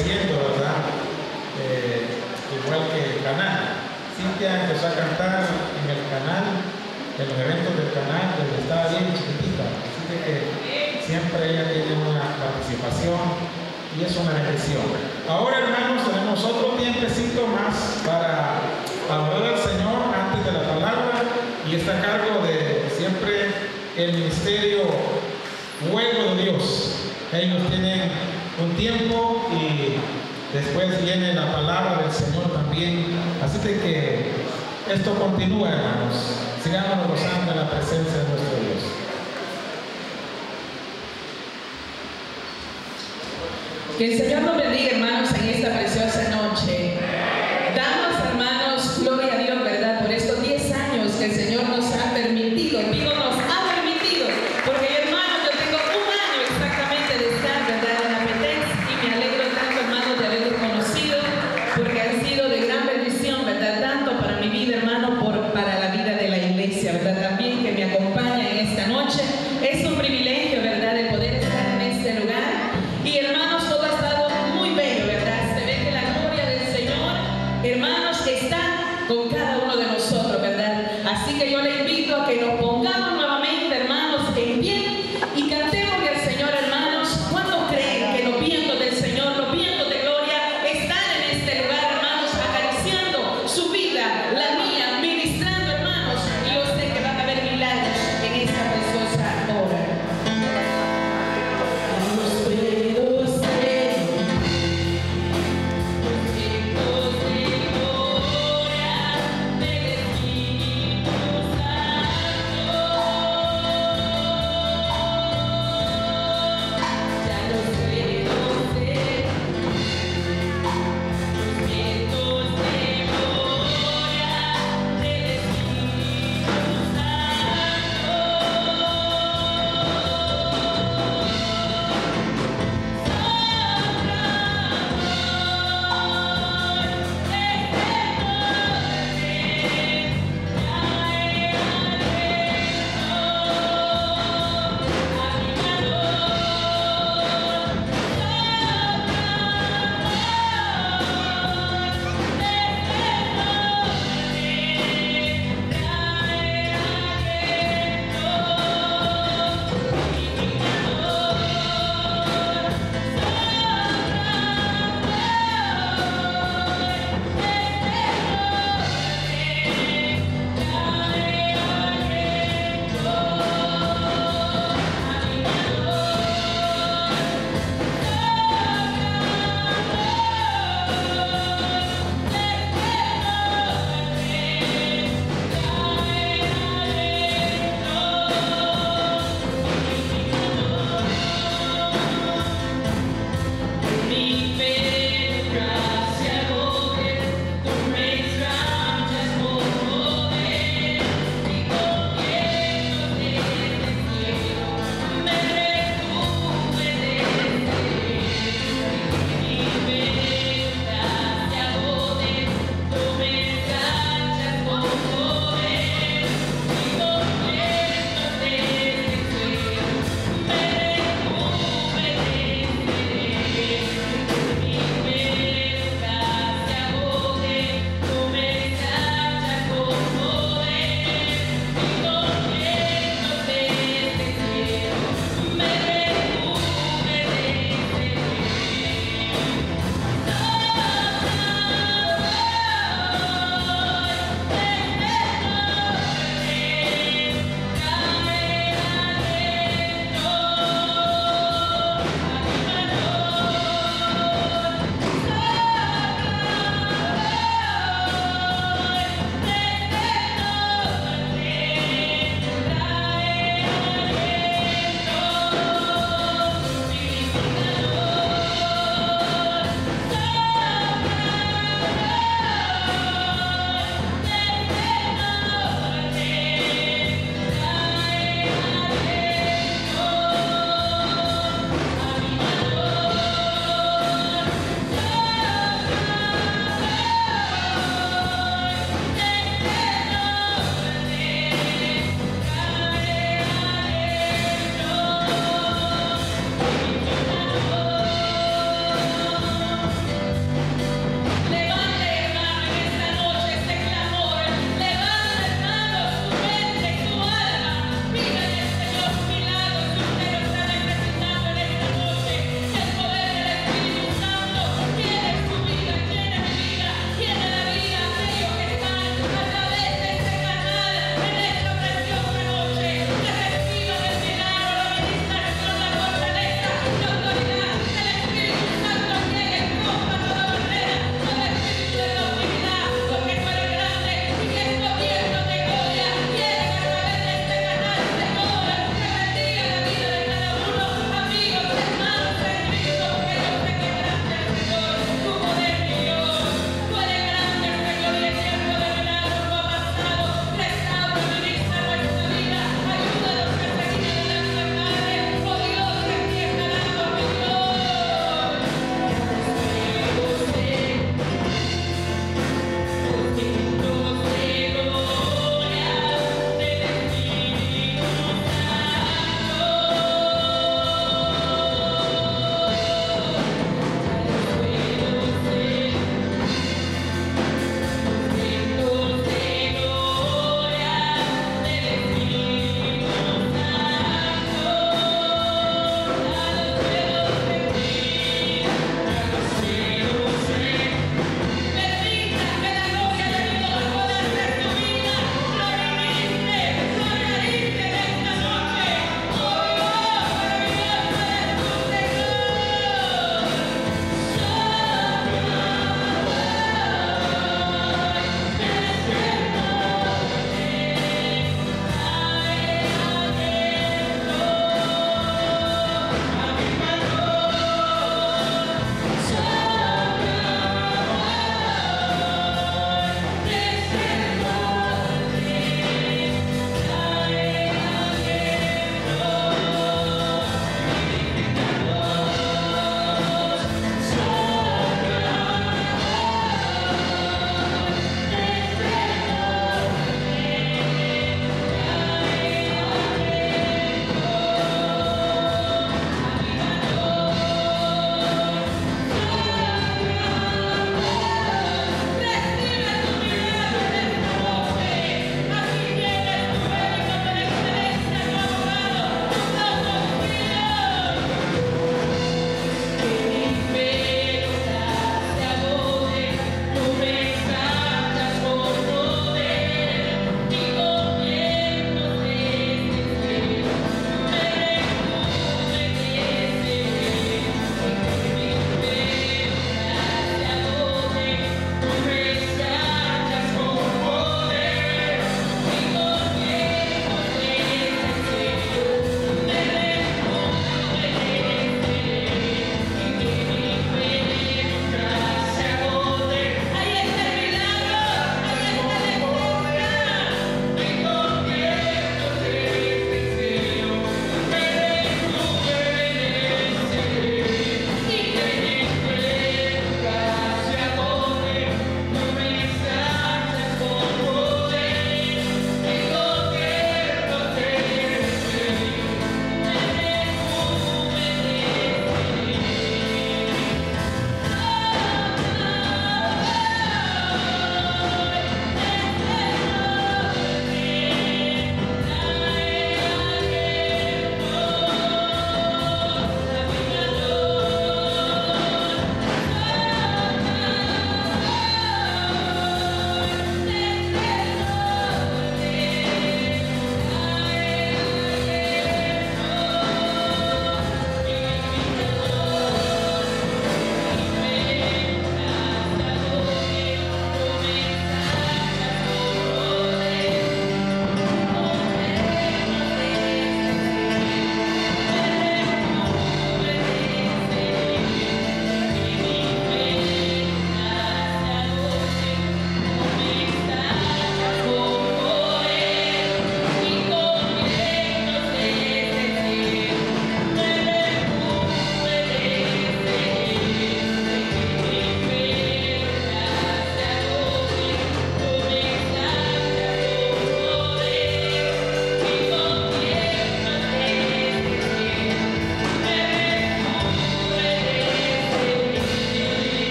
[SPEAKER 1] creciendo, ¿verdad? Eh, igual que el canal. Cintia empezó a cantar en el canal, en los eventos del canal, desde estaba bien chiquitita. Así que siempre ella tiene una participación y es una bendición. Ahora, hermanos, tenemos otro tiempecito más para adorar al Señor antes de la palabra y está a cargo de siempre el ministerio Fuego de Dios. Ellos tienen un tiempo y después viene la palabra del Señor también. Así de que esto continúa, hermanos. Sigamos gozando en la presencia de nuestro Dios.
[SPEAKER 8] Que el Señor nos bendiga, hermanos, en esta preciosa noche. Damos, hermanos, gloria a Dios, ¿verdad? Por estos diez años que el Señor nos ha permitido. Digo, nos ha permitido. Porque, hermanos, yo tengo un año exactamente de estar, ¿verdad?, en la Petex. Y me alegro tanto, hermanos, de haberlos conocido. Porque han sido de gran bendición, ¿verdad? Tanto para mi vida, hermano, por, para la vida de la iglesia, ¿verdad? También que me acompaña en esta noche. Es un privilegio, ¿verdad?, de poder estar en este lugar. Y, hermanos, todo ha estado muy bello, ¿verdad? Se ve que la gloria del Señor, hermanos, está con cada uno de nosotros, ¿verdad? Así que yo le invito a que nos pongamos nuevamente, hermanos, en pie y cantémosle al Señor, hermanos. ¿Cuántos creen que los vientos del Señor, los vientos de gloria, están en este lugar, hermanos, acariciando su vida, la mía, ministrando, hermanos? Y yo sé que van a haber milagros en esta preciosa hora.
[SPEAKER 3] Gloria del Espíritu Santo.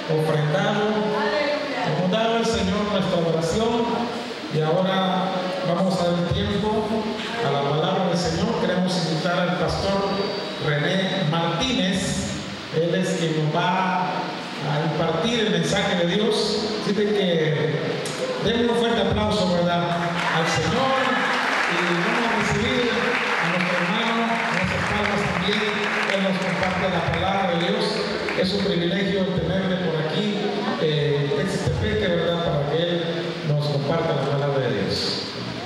[SPEAKER 1] ofrendado, hemos dado al Señor nuestra oración y ahora vamos a dar tiempo a la palabra del Señor. Queremos invitar al pastor René Martínez. Él es quien nos va a impartir el mensaje de Dios. Así que denle un fuerte aplauso, ¿verdad?, al Señor, y vamos a recibir a nuestro hermano, a nuestros padres también. Él nos comparte la palabra de Dios. Es un privilegio tenerle por aquí, eh, Textepeque, ¿verdad?, para que Él nos comparta la palabra de Dios.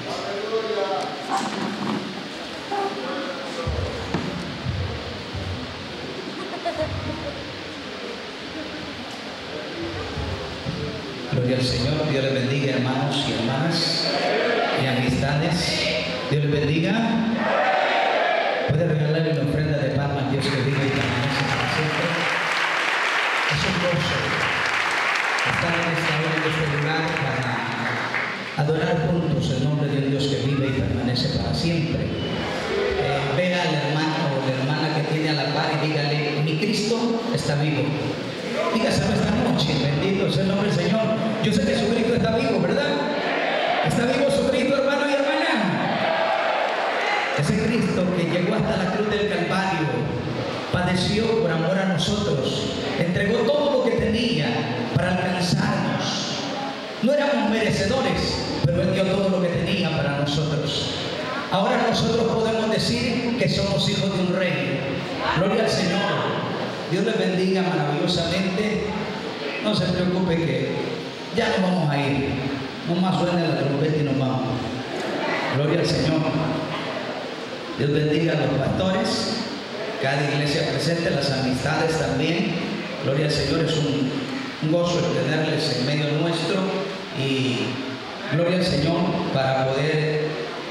[SPEAKER 9] Gloria al Señor. Dios les bendiga, hermanos y hermanas y amistades. Dios les bendiga. Puede regalarle una ofrenda de palmas a Dios que vive y permanece para siempre. Es un gozo estar en esta hora, en este lugar, para adorar juntos el nombre de un Dios que vive y permanece para siempre. Eh, vea al hermano o la hermana que tiene a la par y dígale: mi Cristo está vivo. Dígaselo esta noche, bendito sea el nombre del Señor. Yo sé que su Cristo está vivo, ¿verdad? ¿Está vivo su Cristo, hermano y hermana? Ese Cristo que llegó hasta la cruz del Calvario, padeció por amor a nosotros, entregó todo lo que tenía para alcanzarnos. No éramos merecedores, pero Él dio todo lo que tenía para nosotros. Ahora nosotros podemos decir que somos hijos de un rey. Gloria al Señor. Dios les bendiga maravillosamente. No se preocupe que ya nos vamos a ir. No más suena la trompeta y nos vamos. Gloria al Señor. Dios bendiga a los pastores, cada iglesia presente, las amistades también. Gloria al Señor. Es un, un gozo el tenerles en medio nuestro. Y gloria al Señor para poder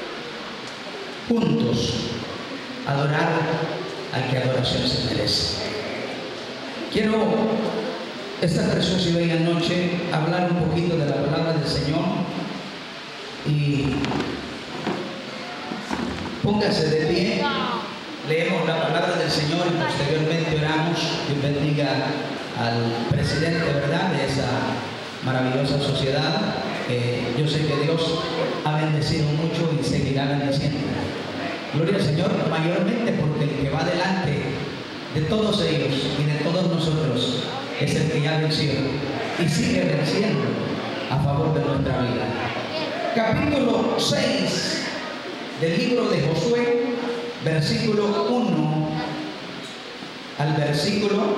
[SPEAKER 9] juntos adorar al que adoración se merece. Quiero esta preciosa y bella noche hablar un poquito de la palabra del Señor, y póngase de pie, leemos la palabra del Señor y posteriormente oramos. Dios bendiga al presidente, ¿verdad?, de esa maravillosa sociedad. Eh, yo sé que Dios ha bendecido mucho y seguirá bendiciendo. Gloria al Señor, mayormente porque el que va delante de todos ellos y de todos nosotros es el que ya venció y sigue venciendo a favor de nuestra vida. Capítulo seis del libro de Josué, versículo uno al versículo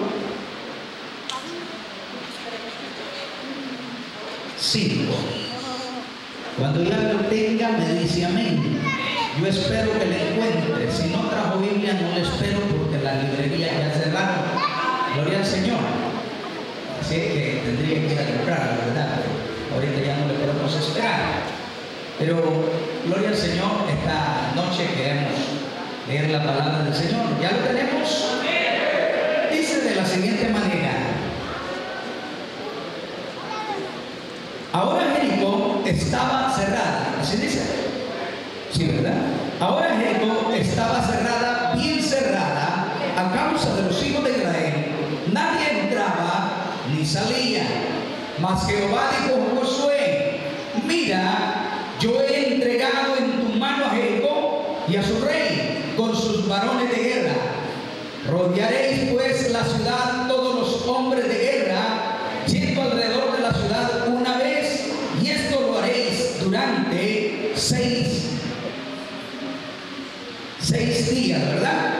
[SPEAKER 9] cinco. Cuando ya lo tenga, me dice amén. Yo espero que le encuentre. Si no trajo Biblia, no le espero porque la librería ya cerraron. Gloria al Señor. Así que tendría que ir a comprarla, ¿verdad? Ahorita ya no le podemos esperar. Pero, gloria al Señor, esta noche queremos leer la palabra del Señor. ¿Ya lo tenemos? Dice de la siguiente manera: ahora Jericó estaba cerrada. Así dice. Sí, ¿verdad? Ahora Jericó estaba cerrada, bien cerrada, a causa de los hijos de Israel. Nadie entraba ni salía. Mas Jehová dijo a Josué: mira, yo he entregado en tu mano a Jericó y a su rey con sus varones de guerra. Rodearéis pues la ciudad todos los hombres de guerra, yendo alrededor de la ciudad una vez, y esto lo haréis durante seis Seis días, ¿verdad?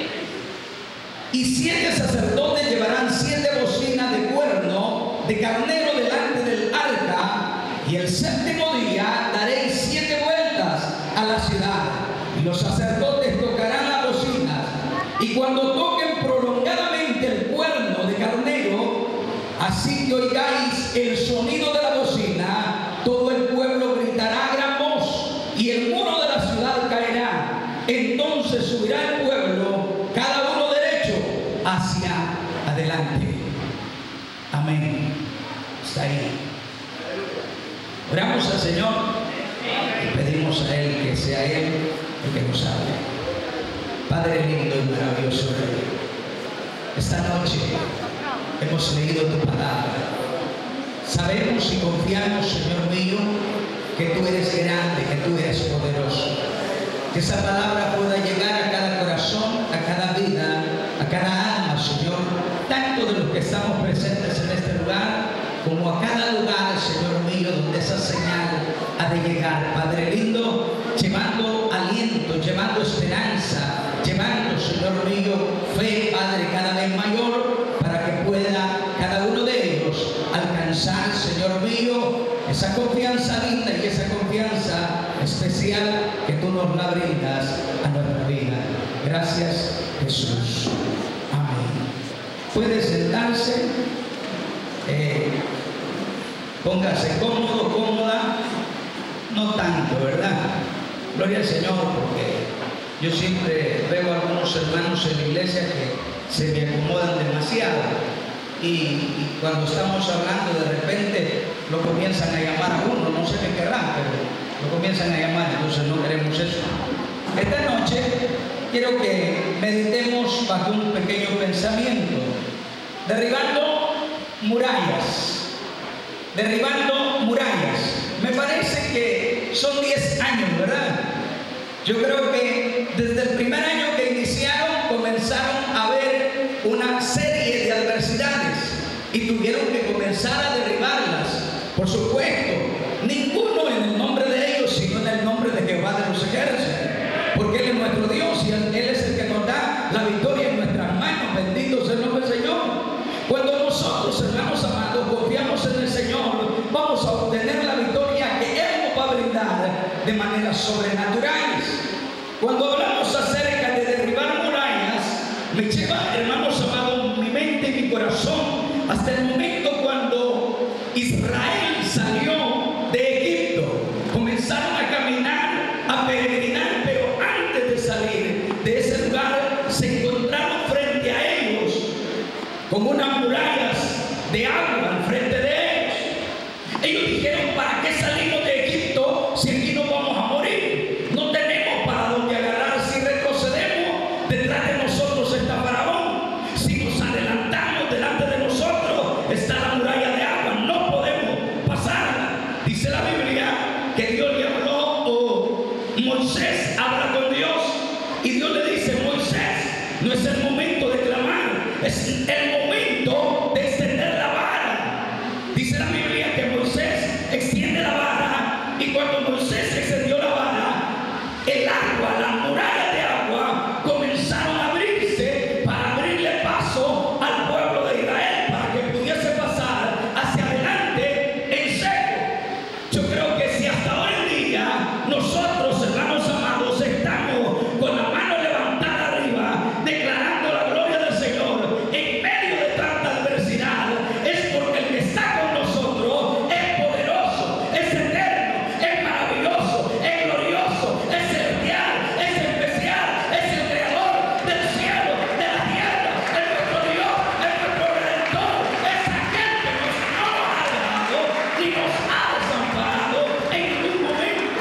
[SPEAKER 9] Y siete sacerdotes llevarán siete bocinas de cuerno de carnero delante del arca, y el séptimo día daréis siete vueltas a la ciudad, y los sacerdotes tocarán las bocinas, y cuando toquen prolongadamente el cuerno de carnero, así que oigáis el sonido de la bocina, todo el pueblo gritará a gran voz, y el muro de la ciudad caerá. Entonces subirá el pueblo, cada uno derecho, hacia adelante. Amén. Está ahí. Oramos al Señor y pedimos a Él que sea Él el que nos hable. Padre lindo y maravilloso, esta noche hemos leído tu palabra. Sabemos y confiamos, Señor mío, que tú eres grande, que tú eres poderoso. Que esa palabra pueda llegar a cada corazón, a cada vida, a cada alma, Señor, tanto de los que estamos presentes en este lugar, como a cada lugar, Señor mío, donde esa señal ha de llegar, Padre lindo, llevando aliento, llevando esperanza, llevando, Señor mío, fe, Padre, cada vez mayor, para que pueda cada uno de ellos alcanzar, Señor mío, esa confianza linda y esa confianza especial que tú nos la brindas a nuestra vida. Gracias, Jesús. Amén. Puede sentarse, eh, póngase cómodo, cómoda, no tanto, ¿verdad? Gloria al Señor, porque yo siempre veo a algunos hermanos en la iglesia que se me acomodan demasiado. Y, y cuando estamos hablando, de repente lo comienzan a llamar a uno, no sé qué querrán, pero lo comienzan a llamar, entonces no queremos eso. Esta noche quiero que meditemos bajo un pequeño pensamiento, derribando murallas, derribando murallas. Me parece que son diez años, ¿verdad? Yo creo que desde el primer año que iniciaron comenzaron a ver una serie de adversidades y tuvieron que comenzar a derribarlas. Por supuesto, ninguno en el nombre de ellos, sino en el nombre de Jehová de los ejércitos, porque Él es nuestro Dios y Él es el que nos da la victoria en nuestras manos. Bendito sea el nombre del Señor. Cuando nosotros, hermanos amados, confiamos en el Señor, vamos a obtener la victoria que Él nos va a brindar de maneras sobrenaturales. Cuando hablamos acerca de derribar murallas, me lleva, hermanos amados, mi mente y mi corazón hasta el momento cuando Israel salió de Egipto. Comenzaron a caminar, a peregrinar, pero antes de salir de ese lugar se encontraron frente a ellos con unas murallas de agua al frente de ellos. Ellos dijeron: ¿para qué salimos de Egipto si aquí nos vamos a morir? No tenemos para dónde agarrar. Si retrocedemos, detrás de nosotros está Faraón. Si nos adelantamos, delante de nosotros está la muralla de agua. No podemos pasarla. Dice la Biblia que Dios le habló, o Moisés habla con Dios, y Dios le dice: Moisés, no es el momento de clamar, es el momento de extender la vara. Dice la Biblia que Moisés extiende la vara, y cuando Moisés extendió la vara, el agua, la muralla de agua comenzaron a abrirse para abrirle paso al pueblo de Israel para que pudiese pasar hacia adelante en seco. Yo creo que si hasta hoy en día nosotros, hermanos amados, estamos con la mano levantada arriba declarando la gloria del Señor en medio de tanta adversidad, es porque el que está con nosotros es poderoso, es eterno, es maravilloso, es glorioso, es celestial, es especial, es el creador del cielo, de la tierra, es nuestro Dios, es nuestro Redentor, es aquel que nos, no nos ha dejado ni nos ha desamparado en ningún momento.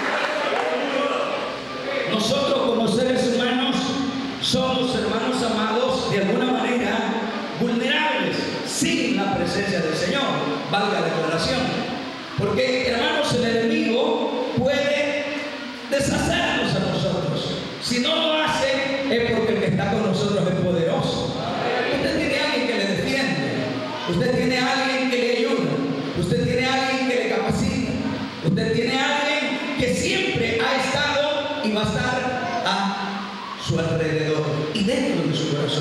[SPEAKER 9] Nosotros como seres humanos somos, hermanos amados, de alguna manera vulnerables sin la presencia del Señor, valga la declaración. Porque, hermanos, el enemigo puede deshacernos a nosotros. Si no lo hace, es porque el que está con nosotros es poderoso. Usted tiene a alguien que le defiende, usted tiene a alguien que le ayuda, usted tiene a alguien que le capacita, usted tiene a alguien que siempre ha estado y va a estar a su alrededor y dentro de su corazón.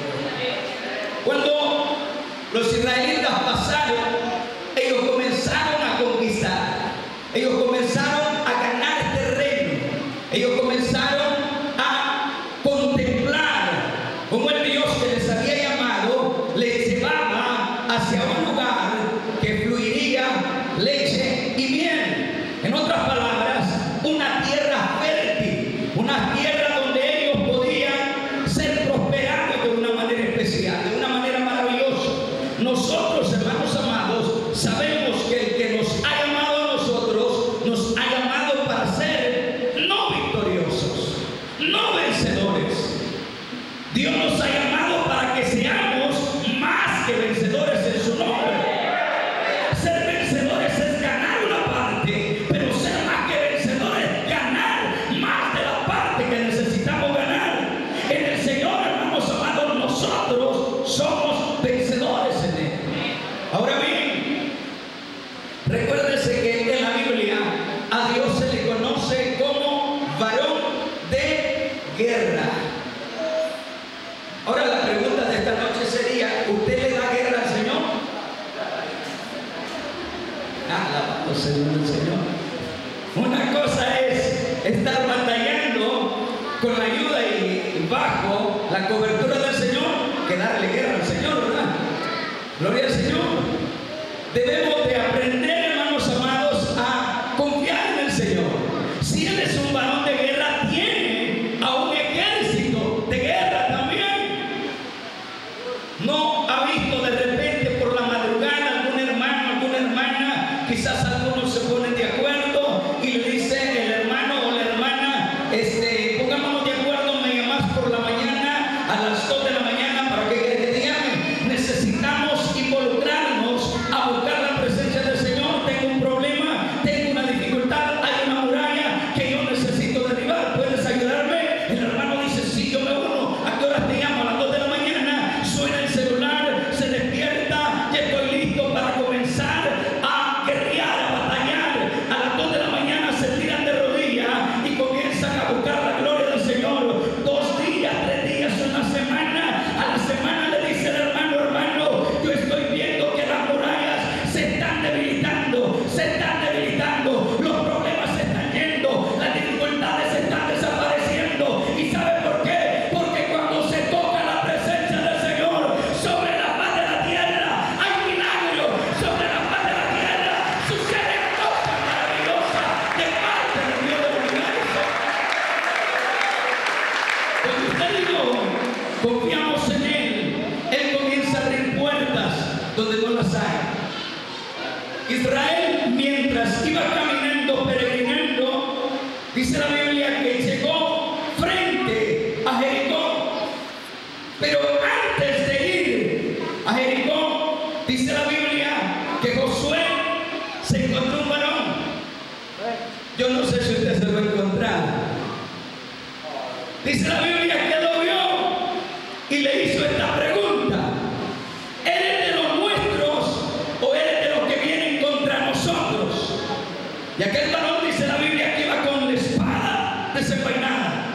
[SPEAKER 9] Cuando los israelitas pasaron, ellos comenzaron a conquistar, ellos comenzaron a ganar terreno, ellos comenzaron a contemplar cómo el Dios que les había llamado les llevaba hacia un lugar que fluiría leche y miel. En otras palabras, una tierra fértil, una tierra donde ellos podían ser prosperados de una manera especial, de una manera maravillosa. Nosotros, hermanos amados, sabemos que el que nos ha llamado a nosotros, nos ha llamado para ser no victoriosos, no vencedores. Dios nos ha llamado para que seamos más que vencedores.
[SPEAKER 7] Alabado sea el Señor. Una cosa es estar batallando con la ayuda y bajo la cobertura del Señor que darle guerra al Señor, ¿verdad? Gloria al Señor. Debemos de aprender, hermanos amados, a confiar en el Señor. Si Él es un varón de guerra, tiene a un ejército de guerra también. No ha visto de repente por la madrugada algún hermano, alguna hermana, quizás algunos se ponen de acuerdo y le dice el hermano o la hermana, este, pongámonos de acuerdo, me llamas por la mañana a las dos de la mañana para que te llame. Necesitamos involucrarnos a buscar la presencia del Señor. Tengo un problema, tengo una dificultad, hay una muralla que yo necesito derribar. ¿Puedes ayudarme? El hermano dice, sí, yo me uno. ¿A qué horas te llamo? A las dos de la mañana. Suena el celular, se despierta, ya estoy listo para comenzar a guerrear, a batallar. A las dos de la mañana se tiran de rodillas y comienzan a buscar la gloria del Señor. Dos días, tres días, una semana. A la semana le dice el hermano, hermano, yo estoy viendo que las murallas se están debilitando, se están debilitando, los problemas se están yendo, las dificultades se están desapareciendo. ¿Y sabe por qué? Porque cuando se toca la presencia del Señor sobre la faz de la tierra, hay milagros. Sobre la faz de la tierra suceden cosas maravillosas de parte del Dios del universo. Cuando usted y yo confiamos en Él, Él comienza a abrir puertas donde no las hay. Israel, mientras iba caminando, peregrinando, dice la Biblia que llegó frente a Jericó. Pero antes de ir a Jericó, dice la Biblia que Josué se encontró un varón. Yo no sé si usted se lo ha encontrado. Dice la Biblia que lo vio y le hizo esta pregunta: ¿eres de los nuestros o eres de los que vienen contra nosotros? Y aquel varón, dice la Biblia, que iba con la espada desenvainada.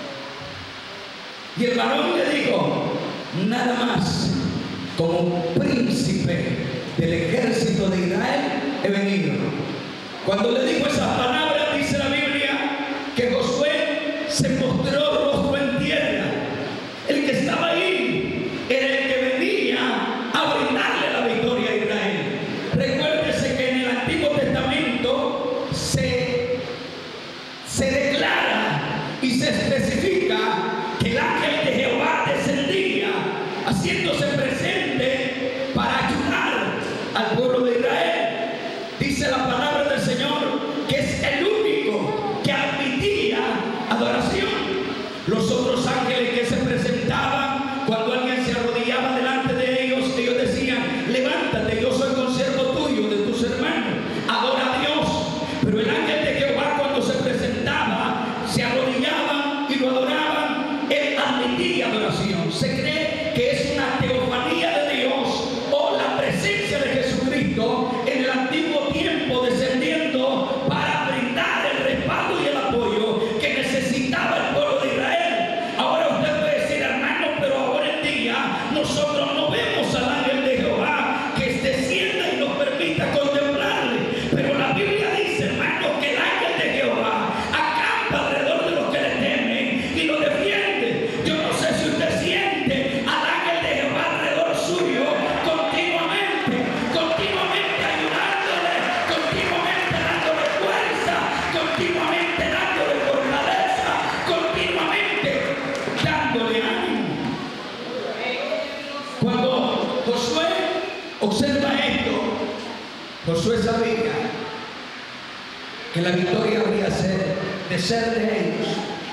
[SPEAKER 7] Y el varón le dijo: nada más, como príncipe del ejército de Israel he venido. Cuando le dijo esas palabras, dice la Biblia que Josué se postró rostro en tierra. El que estaba ahí era el que venía a brindarle la victoria a Israel. Recuérdese que en el Antiguo Testamento se, se declara y se especifica que el ángel de Jehová descendía haciéndose presente para ayudar al pueblo de Israel. Dice la palabra del Señor que es el único que admitía adoración. Los otros ángeles que se presentaban, cuando alguien se arrodillaba delante de ellos, ellos decían: levántate, yo soy consiervo tuyo, de tus hermanos, adora a Dios. Pero el ángel de Jehová, cuando se presentaba, se arrodillaban y lo adoraban. Él admitía adoración. Se cree que es una teofanía de Dios o la presencia de Jesucristo en el antiguo tiempo descendiendo para brindar el respaldo y el apoyo que necesitaba el pueblo de Israel. Ahora usted puede decir: hermano, pero ahora en día nosotros no vemos al ángel de Jehová que descienda y nos permita contemplarle. Pero la Biblia dice, hermano, que el ángel de Jehová acampa alrededor de los que le temen y lo defiende. Yo no sé si usted siente al ángel de Jehová alrededor suyo continuamente, continuamente ayudándole, continuamente dándole fuerza, continuamente dándole fortaleza, continuamente dándole ánimo. Cuando Josué observa esto, Josué sabía que la victoria habría ser, de ser de ellos,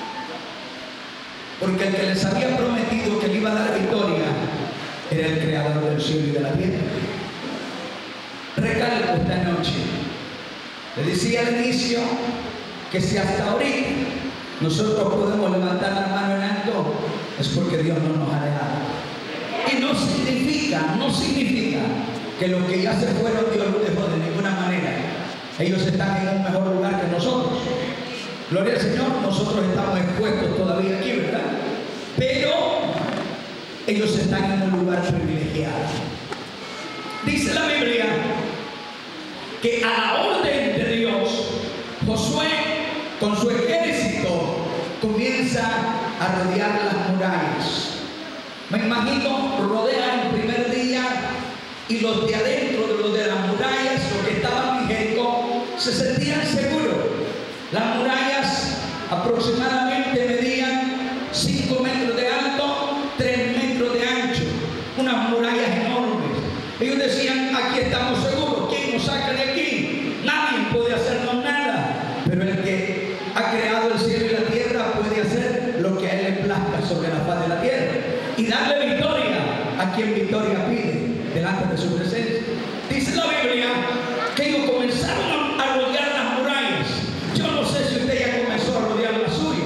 [SPEAKER 7] porque el que les había prometido que le iba a dar victoria era el creador del cielo y de la tierra. Recalco esta noche, le decía al inicio que si hasta ahorita nosotros podemos levantar la mano en alto, es porque Dios no nos ha dejado. Y no significa, no significa que los que ya se fueron Dios los dejó de ninguna manera. Ellos están en un mejor lugar que nosotros. Gloria al Señor, nosotros estamos expuestos todavía aquí, ¿verdad? Pero ellos están en un lugar privilegiado. Dice la Biblia que a la orden de Dios, Josué con su ejército comienza a rodear las murallas. Me imagino rodean el primer día y los de adentro de los de las murallas, los que estaban en Jericó, se sentían seguros. Las murallas aproximadamente medían cinco metros de alto, tres metros de ancho, unas murallas enormes. Ellos decían, aquí estamos seguros, ¿quién nos saca de aquí? Nadie puede hacernos nada, pero el que ha creado el cielo y la tierra puede hacer lo que a él le plazca sobre la faz de la tierra y darle victoria a quien victoria pide delante de su presencia. Dice la Biblia que ellos comenzaron a rodear las murallas. Yo no sé si usted ya comenzó a rodear las suyas.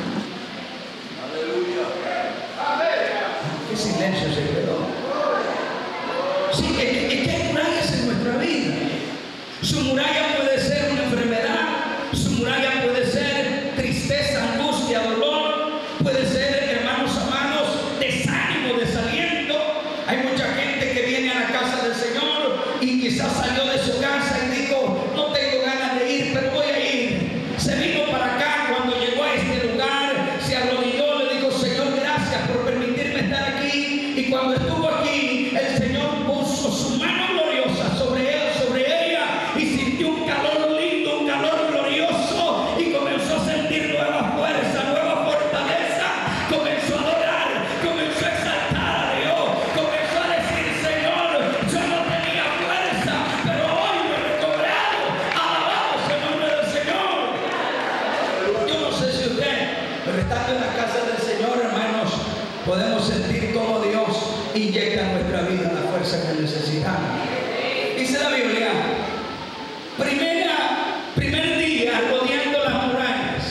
[SPEAKER 5] Aleluya.
[SPEAKER 7] Qué silencio se quedó. Sí, es que, es que hay murallas en nuestra vida. Su muralla puede ser una enfermedad, su muralla puede ser tristeza, angustia, dolor, puede ser, hermanos amados, desánimo, desaliento. Hay mucha gente que viene a la casa del Señor y quizás salió de su casa y dijo, no tengo ganas de ir, pero voy a ir. Se vino para acá, cuando llegó a este lugar, se arrodilló, le dijo, Señor, gracias por permitirme estar aquí. Y cuando estuvo aquí, el Señor puso su mano gloriosa sobre él, sobre ella, y sintió un calor lindo, un calor glorioso, y comenzó a sentir nueva fuerza, nueva fortaleza. Comenzó a adorar, comenzó a exaltar a Dios, comenzó a decir, Señor, yo no tenía fuerza, pero hoy lo he recobrado. Alabado sea el nombre del Señor. Yo no sé si usted, pero estando en la casa del Señor, hermanos, podemos sentir cómo Dios inyecta en nuestra vida la fuerza que necesitamos. Dice la Biblia, primera, primer día rodeando las murallas.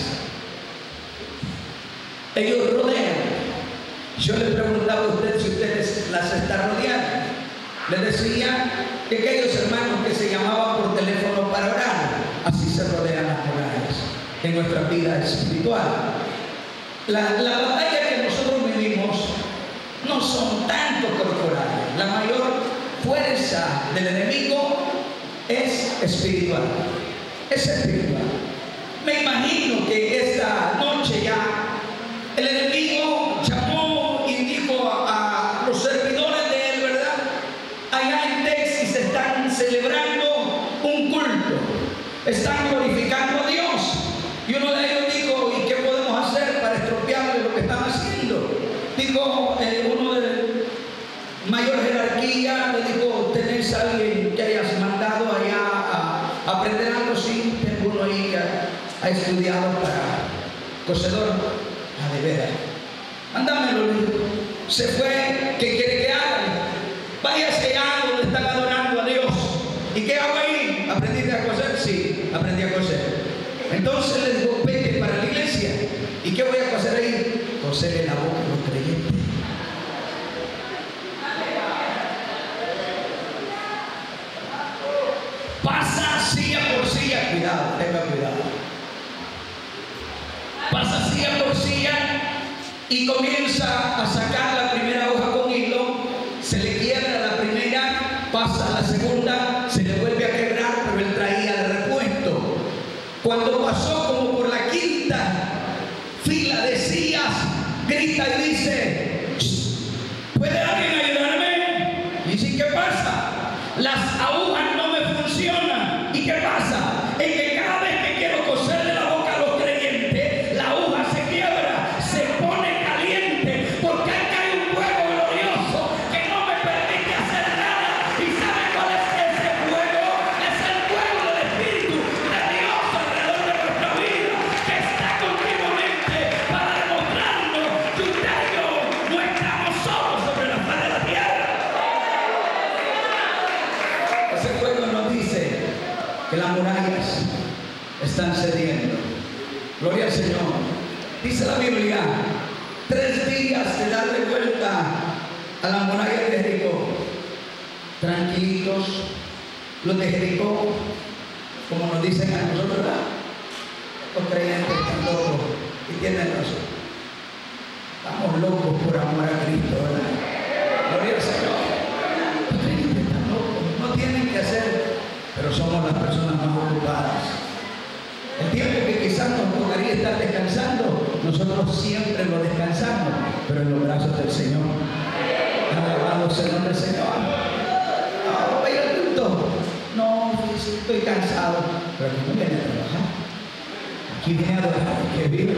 [SPEAKER 7] Ellos rodean. Yo le preguntaba a usted si ustedes las están rodeando. Le decía que aquellos hermanos que se llamaban por teléfono para orar, así se rodean las murallas en nuestra vida espiritual. La, la batalla que nosotros vivimos no son tanto corporales. La mayor fuerza del enemigo es espiritual. Es espiritual. Me imagino que esta noche ya el enemigo llamó y dijo a, a los servidores de él, ¿verdad? Allá en Texas están celebrando un culto. Están glorificando a Dios. Y uno de ellos dijo, ¿y qué podemos hacer para estropearle lo que están haciendo? Dijo eh, uno de mayor jerarquía, le dijo, ¿tenés a alguien que hayas mandado allá a, a aprender algo? Sí, tengo uno ahí que ha estudiado para cocedor. Ah, de veras. Mándamelo, le dijo. Se fue, ¿qué quiere que haga? Váyase allá donde están adorando a Dios. ¿Y qué hago ahí? ¿Aprendiste a coser? Sí, aprendí a coser. Entonces le dijo, vete para la iglesia. ¿Y qué voy a coser ahí? Coserle la boca a los creyentes. Pasa silla por silla, cuidado, tenga cuidado. Pasa silla por silla y comienza a sacar la primera hoja con hilo, se le quiebra la primera, pasa a la segunda, se le vuelve a quebrar, pero él traía de repuesto. Cuando pasó como por la quinta fila de sillas, grita y dice, ¿puede alguien ayudarme? Y dice, ¿qué pasa? Las agujas no me funcionan. ¿Y qué pasa? Es que cada vez que quiero coserle la boca a los creyentes, la aguja se quiebra, se pone caliente, porque acá hay un fuego glorioso que no me permite hacer nada. ¿Y sabe cuál es ese fuego? Es el fuego del Espíritu de Dios alrededor de nuestra vida, que está continuamente para demostrarnos que usted y yo no estamos solos sobre la faz de la tierra. Ese fuego nos dice que las murallas están cediendo. Gloria al Señor. Dice la Biblia, tres días de darle vuelta a las murallas de Jericó. Tranquilitos, los de Jericó, como nos dicen a nosotros, ¿verdad? Los creyentes están locos y tienen razón. Estamos locos por amor a Cristo, ¿verdad? Gloria al Señor. Los creyentes están locos, no tienen que hacer
[SPEAKER 9] pero somos las personas más ocupadas. El tiempo que quizás nos tocaría estar descansando, nosotros siempre lo descansamos, pero en los brazos del Señor. Alabado sea el nombre del Señor. No, voy al culto. No, estoy cansado, pero aquí no viene a trabajar. Aquí viene a adorar, que vive.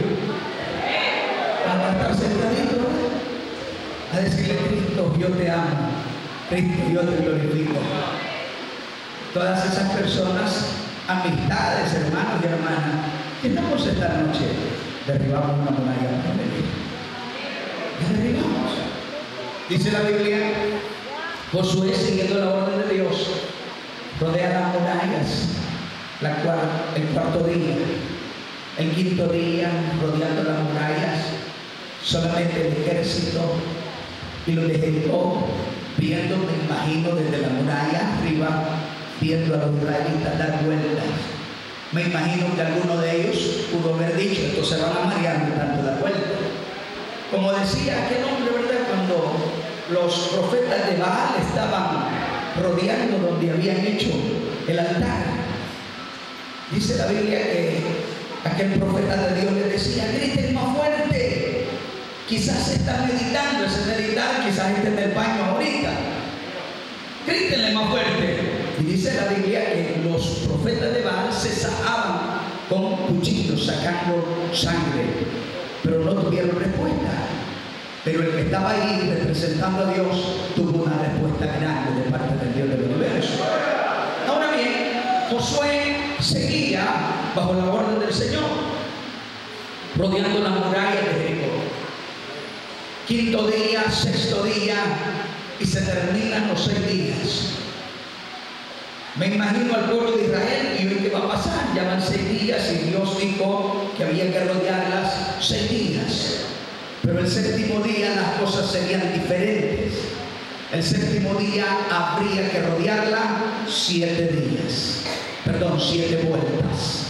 [SPEAKER 9] A estar sentadito, a decirle: Cristo, yo te amo. Cristo, yo te glorifico. Todas esas personas, amistades, hermanos y hermanas, que estamos esta noche, derribamos una muralla para venir. La derribamos. Dice la Biblia, Josué, siguiendo la orden de Dios, rodea las murallas, la cual, el cuarto día, el quinto día, rodeando las murallas, solamente el ejército y los de Jericó, viendo, me imagino, desde la muralla arriba, viendo a los israelitas dar vueltas. Me imagino que alguno de ellos pudo haber dicho: estos se van a marear de tanto dar vueltas. Como decía aquel hombre, ¿verdad?, cuando los profetas de Baal estaban rodeando donde habían hecho el altar. Dice la Biblia que aquel profeta de Dios le decía: griten más fuerte. Quizás se está meditando, ese meditar, quizás estén en el baño ahorita. Grítenle más fuerte. Y dice la Biblia que los profetas de Baal se sacaban con cuchillos sacando sangre, pero no tuvieron respuesta. Pero el que estaba ahí representando a Dios tuvo una respuesta grande de parte del Dios del universo. Ahora bien, Josué seguía bajo la orden del Señor, rodeando la muralla de Jericó. Quinto día, sexto día, y se terminan los seis días. Me imagino al pueblo de Israel y hoy qué va a pasar. Ya van seis días y Dios dijo que había que rodearlas seis días. Pero el séptimo día las cosas serían diferentes. El séptimo día habría que rodearla siete días. Perdón, siete vueltas.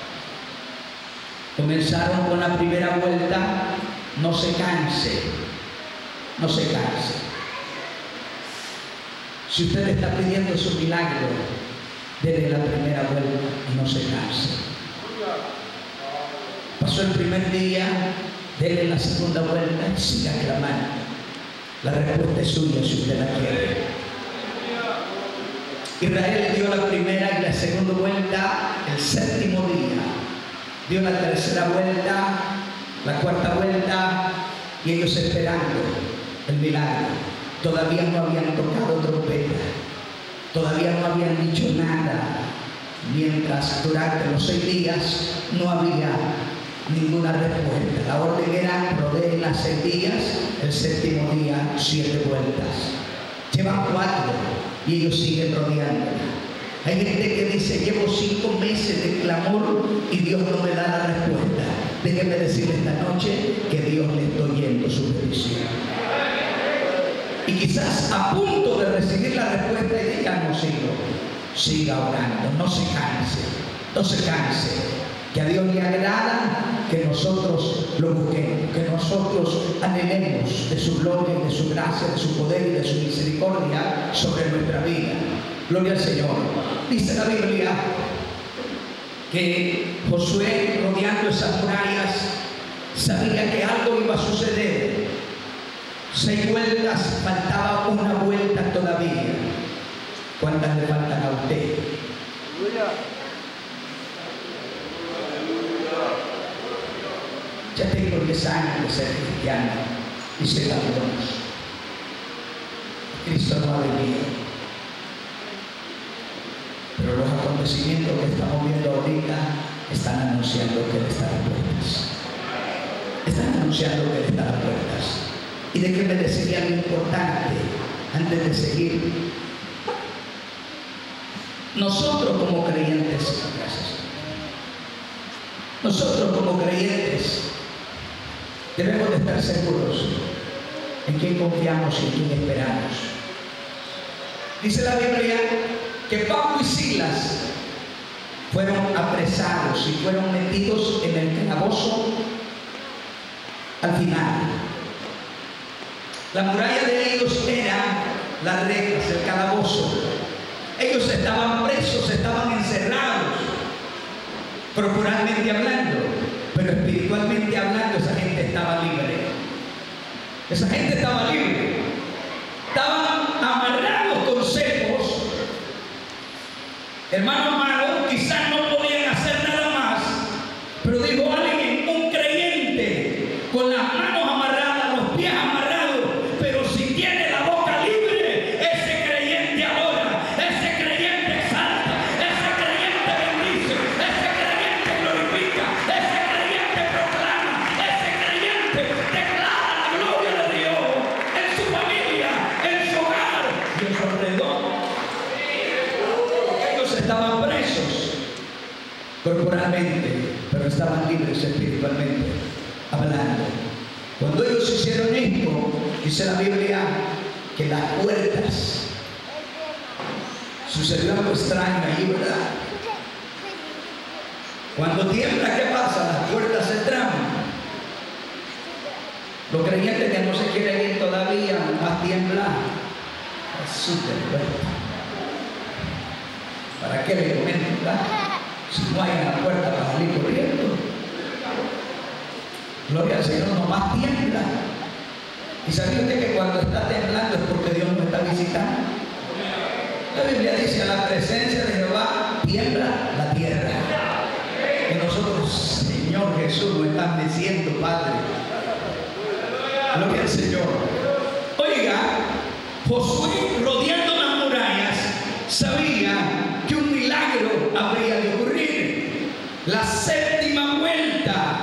[SPEAKER 9] Comenzaron con la primera vuelta. No se canse. No se canse. Si usted está pidiendo su milagro, dele la primera vuelta y no se canse. Pasó el primer día, dele la segunda vuelta y siga clamando. La respuesta es suya si usted la quiere. Israel dio la primera y la segunda vuelta el séptimo día. Dio la tercera vuelta, la cuarta vuelta, y ellos esperando el milagro. Todavía no habían tocado trompeta, todavía no habían dicho nada, mientras durante los seis días no había ninguna respuesta. La orden era: rodeen las seis días, el séptimo día siete vueltas. Llevan cuatro y ellos siguen rodeándola. Hay gente que dice: llevo cinco meses de clamor y Dios no me da la respuesta. Déjeme decirle esta noche que Dios le está oyendo su petición. Y quizás a punto de recibir la respuesta y diga: no sigo. Siga orando, no se canse, no se canse. Que a Dios le agrada que nosotros lo busquemos, que nosotros anhelemos de su gloria y de su gracia, de su poder y de su misericordia sobre nuestra vida. Gloria al Señor. Dice la Biblia que Josué, rodeando esas murallas, sabía que algo iba a suceder. Seis vueltas, faltaba una vuelta todavía. ¿Cuántas le faltan a usted? Ya tengo diez años de ser cristiano y sé algunos. Cristo no ha venido. Pero los acontecimientos que estamos viendo ahorita están anunciando que Él está a las puertas. Están anunciando que Él está a las puertas. Y déjenme decirle algo importante antes de seguir. Nosotros como creyentes, gracias. Nosotros como creyentes debemos de estar seguros en quién confiamos y en quién esperamos. Dice la Biblia que Pablo y Silas fueron apresados y fueron metidos en el calabozo al final. La muralla de ellos era las rejas, el calabozo.
[SPEAKER 7] Ellos estaban presos, estaban encerrados, corporalmente hablando, pero espiritualmente hablando, esa gente estaba libre. Esa gente estaba libre. Estaban amarrados con cepos. Hermano amado, quizás no podían hacer nada más, pero dijo alguien, un creyente con las manos amarradas, los pies amarrados, pero si tiene la boca libre, ese creyente adora, ese creyente exalta, ese creyente bendice, ese creyente glorifica, ese creyente proclama, ese creyente declara la gloria de Dios en su familia, en su hogar y en su alrededor. Ellos estaban presos corporalmente, pero estaban libres espiritualmente hablando. Cuando ellos hicieron esto, dice la Biblia que las puertas, sucedió algo extraño ahí, ¿verdad? Cuando tiembla, ¿qué pasa? Las puertas se traban. Los creyentes que no se quieren ir todavía, más tiembla, súper fuerte. ¿Para qué le comento, verdad? Si no hay en la puerta para salir corriendo. Gloria al Señor, nomás tiembla. ¿Y sabía usted que cuando está temblando es porque Dios nos está visitando? La Biblia dice, a la presencia de Jehová tiembla la tierra. Y nosotros, Señor Jesús, nos están diciendo, Padre. Gloria al Señor. Oiga, Josué, rodeando las murallas, sabía que un milagro habría de ocurrir. La séptima vuelta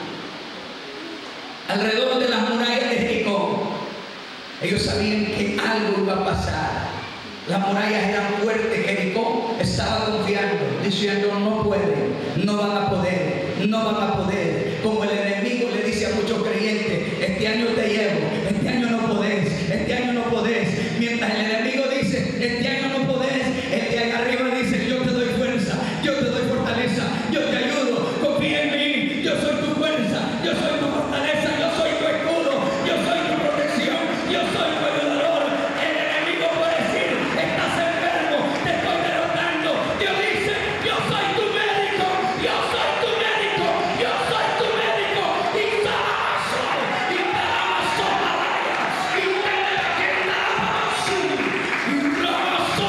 [SPEAKER 7] alrededor de las murallas de Jericó. Ellos sabían que algo iba a pasar. Las murallas eran fuertes. Jericó estaba confiando, diciendo no pueden, no van a poder, no van a poder. Como el enemigo le dice a muchos creyentes, este año te llevo, este año no podés, este año no podés. Mientras el enemigo dice, este año no podés, el de allá arriba dice, yo te doy fuerza, yo te doy fortaleza, yo te ayudo, confía en mí, yo soy tu fuerza, yo soy tu fortaleza, yo soy tu escudo, yo soy tu protección, yo soy tu ayudador. El enemigo puede decir, estás enfermo, te estoy derrotando. Dios dice, yo soy tu médico, yo soy tu médico, yo soy tu médico. Y Tamaso, y Tamaso, y Tamaso, y Tamaso.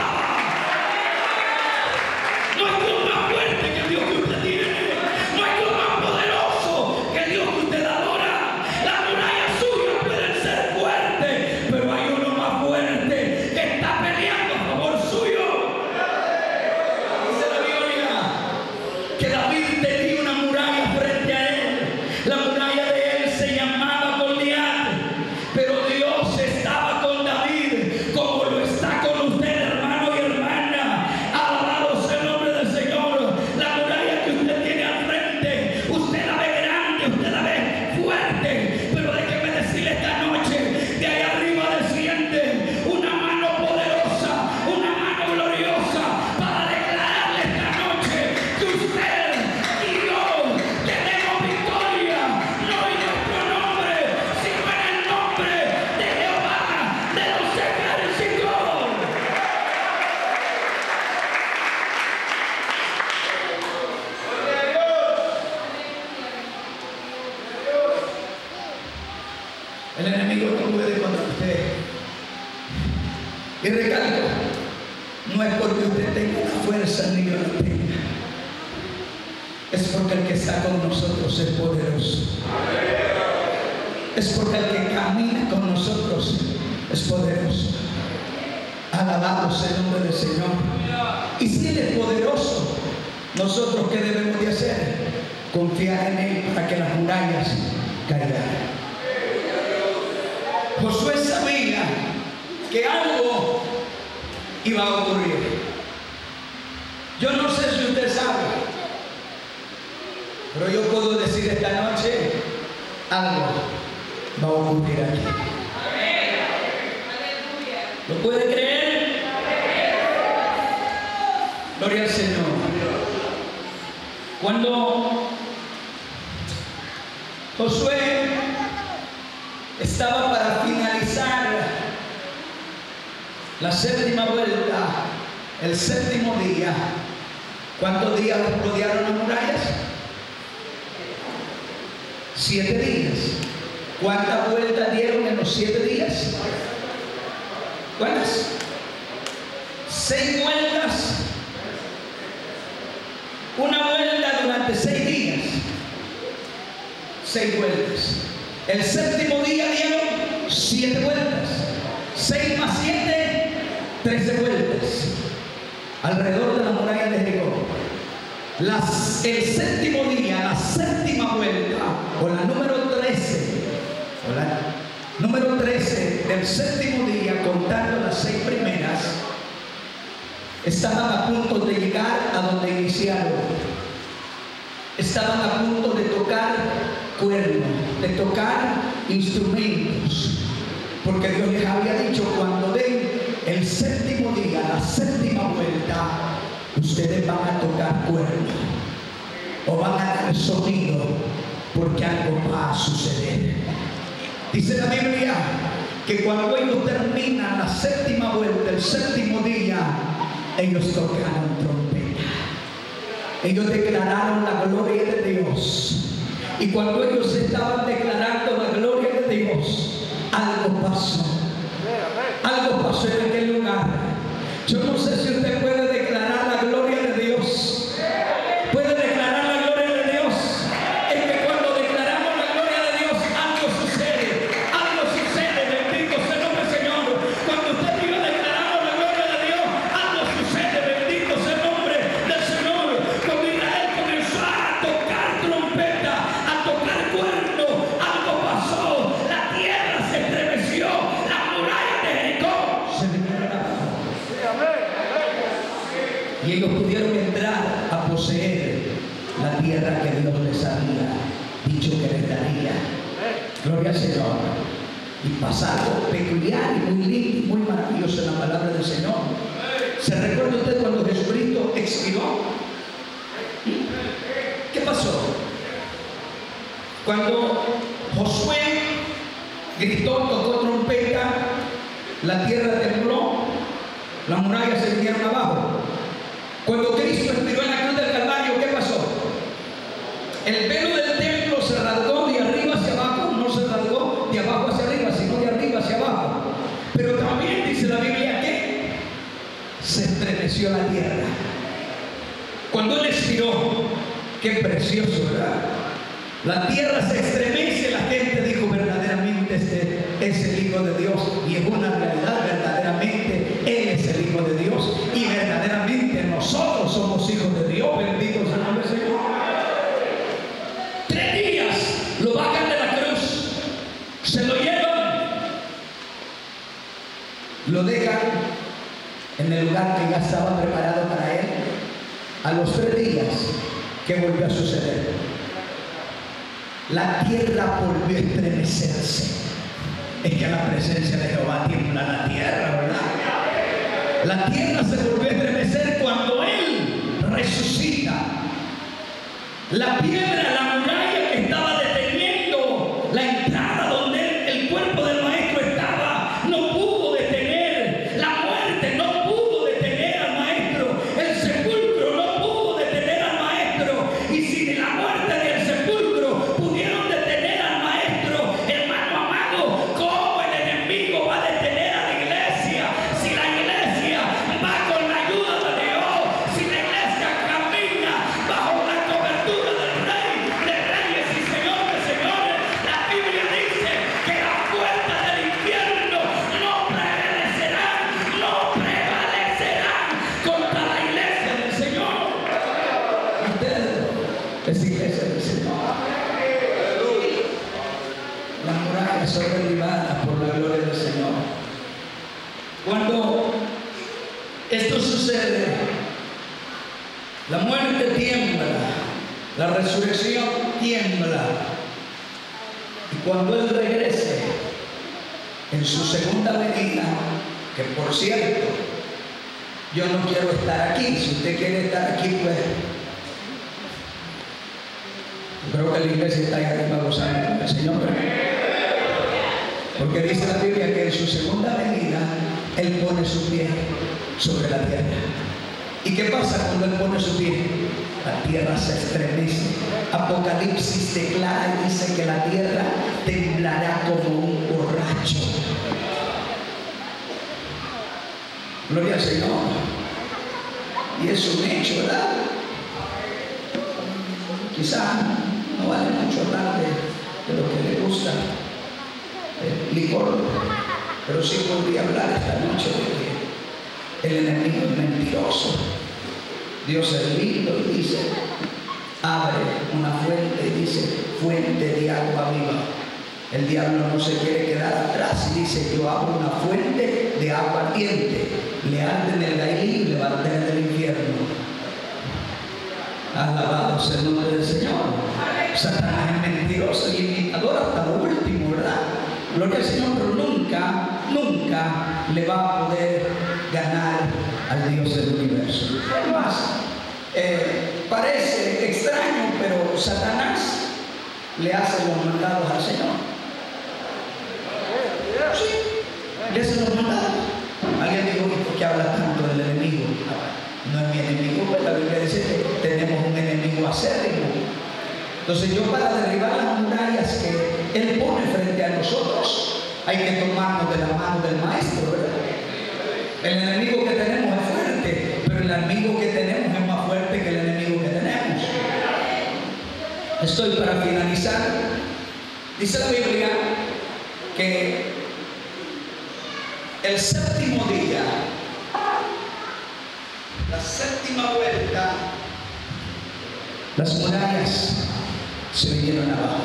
[SPEAKER 7] No hay Dios más fuerte que el Dios que usted tiene. No hay Dios más poderoso que el Dios que usted adora. Las murallas suyas pueden ser fuertes, pero hay uno más fuerte que está peleando a favor suyo. Dice la Biblia que David tenía una muralla frente a él. La muralla de él se llamaba Goliat, pero Dios estaba con David como lo está con usted, hermano y hermana. Alabado sea el nombre del Señor. La muralla que usted tiene al frente, usted la ve grande, usted la ve fuerte, pero déjeme decirle esta noche, de allá arriba desciende una mano poderosa, una mano gloriosa, para declararle esta noche que usted y yo tenemos victoria, no en nuestro nombre, sino en el nombre de Jehová de los ejércitos. El enemigo no puede contra usted. Y recalco, no es porque usted tenga la fuerza ni yo la tenga. Es porque el que está con nosotros es poderoso. Es porque el que camina con nosotros es poderoso. Alabado sea el nombre del Señor. Y si Él es poderoso, nosotros ¿qué debemos de hacer? Confiar en Él para que las murallas caigan. Josué sabía que algo iba a ocurrir. Yo no sé si usted sabe, pero yo puedo decir esta noche, algo va a ocurrir aquí. ¿Lo puede creer? Gloria al Señor. Cuando Josué estaba para finalizar la séptima vuelta,
[SPEAKER 9] el séptimo día, ¿cuántos días rodearon las murallas? Siete días. ¿Cuántas vueltas dieron en los siete días? ¿Cuántas? Seis vueltas. Una vuelta durante seis días. Seis vueltas. El séptimo día dieron siete vueltas. Seis más siete, trece vueltas. Alrededor de la muralla de Jericó. Las, el séptimo día, la séptima vuelta, o la número trece, o la número trece del séptimo día, contando las seis primeras, estaban a punto de llegar a donde iniciaron. Estaban a punto de tocar cuernos, de tocar instrumentos, porque Dios les había dicho: cuando den el séptimo día, la séptima vuelta, ustedes van a tocar cuernos o van a dar sonido, porque algo va a suceder. Dice la Biblia que cuando ellos terminan la séptima vuelta, el séptimo día, ellos tocaron trompeta. Ellos declararon la gloria de Dios. Y cuando ellos estaban declarando la gloria de Dios, algo pasó. Algo pasó en aquel lugar. Yo no sé si usted puede declarar la gloria de Dios. Puede declarar la gloria de Dios. Es que cuando declaramos la gloria de Dios, algo sucede. Algo sucede. Bendito sea el nombre del Señor. Cuando usted y yo declaramos la gloria de Dios, algo sucede. Bendito sea el nombre del Señor. Cuando Israel comenzó a tocar trompeta, a tocar cuerno, algo pasó. La tierra se estremeció. Las murallas de Jericó se vinieron abajo. Y ellos pudieron entrar a poseer la tierra que Dios les había dicho que les daría. Gloria al Señor. Y pasa algo peculiar y muy lindo y muy maravilloso en la palabra del Señor. ¿Se recuerda usted cuando Jesucristo expiró? ¿Qué pasó? Cuando Josué gritó, tocó trompeta, la tierra tembló, las murallas se vinieron abajo. Cuando Cristo expiró en la cruz del Calvario, ¿qué pasó? El velo del templo se rasgó de arriba hacia abajo, no se rasgó de abajo hacia arriba, sino de arriba hacia abajo. Pero también dice la Biblia que se estremeció la tierra. Cuando Él expiró, qué precioso, ¿verdad? La tierra se estremece, la gente dijo: verdaderamente este es el Hijo de Dios. Y es una realidad, verdaderamente Él es el Hijo de Dios. Y verdaderamente nosotros somos hijos de Dios. Bendito sea el nombre del Señor. Tres días lo bajan de la cruz, se lo llevan, lo dejan en el lugar que ya estaba preparado para Él. A los tres días, ¿qué volvió a suceder? La tierra volvió a estremecerse. Es que a la presencia de Jehová tiembla la tierra, ¿verdad? La tierra se volvió a estremecer cuando Él resucita. La piedra, la muralla que estaba deteniendo la entrada donde el cuerpo del maestro estaba, no pudo detener. La muerte no pudo detener al maestro. El sepulcro no pudo detener al maestro. Y si de la muerte del sepulcro pudieron detener al maestro, hermano amado, ¿cómo el enemigo va a detener a la iglesia? Si la iglesia va con la ayuda de Dios, si la iglesia camina bajo la cobertura del Rey de Reyes y Señor de Señores, la Biblia dice que las puertas del infierno no prevalecerán, no prevalecerán contra la iglesia del Señor. Usted es iglesia del Señor. Las murallas son derribadas por la gloria del Señor. Cuando esto sucede, la muerte tiembla, la resurrección tiembla. Y cuando Él regrese en su segunda venida, que por cierto, yo no quiero estar aquí. Si usted quiere estar aquí, pues yo creo que la iglesia está ahí arriba gozando con el Señor. Porque dice la Biblia que en su segunda venida Él pone su pie sobre la tierra.
[SPEAKER 7] ¿Y qué pasa cuando Él pone su pie? La tierra se estremece. Apocalipsis declara y dice que la tierra temblará como un borracho. Gloria al Señor. Y es un hecho, ¿verdad? Quizá no vale mucho hablar de, de lo que le gusta el licor, pero sí podría hablar esta noche de que el enemigo es mentiroso. Dios es lindo y dice, abre una fuente y dice, fuente de agua viva. El diablo no se quiere quedar atrás y dice, yo abro una fuente de agua ardiente, le arde en el Gailí y le va a arder en el infierno. Alabado sea el nombre del Señor. Satanás es mentiroso y imitador hasta lo último, ¿verdad? Gloria al Señor, pero nunca, nunca le va a poder ganar al Dios del universo. Además, eh, parece extraño, pero Satanás le hace los mandados al Señor. Sí, le hace los mandados. Alguien dijo, ¿por qué habla tanto del enemigo? No es mi enemigo, pues la Biblia dice que tenemos un enemigo acérrimo. Entonces yo, para derribar las murallas que Él pone frente a nosotros, hay que tomarnos de la mano del Maestro, ¿verdad? El enemigo que tenemos es fuerte, pero el enemigo que tenemos es más fuerte que el enemigo que tenemos. Estoy para finalizar. Dice la Biblia que el séptimo día, la séptima vuelta, las murallas se vinieron abajo.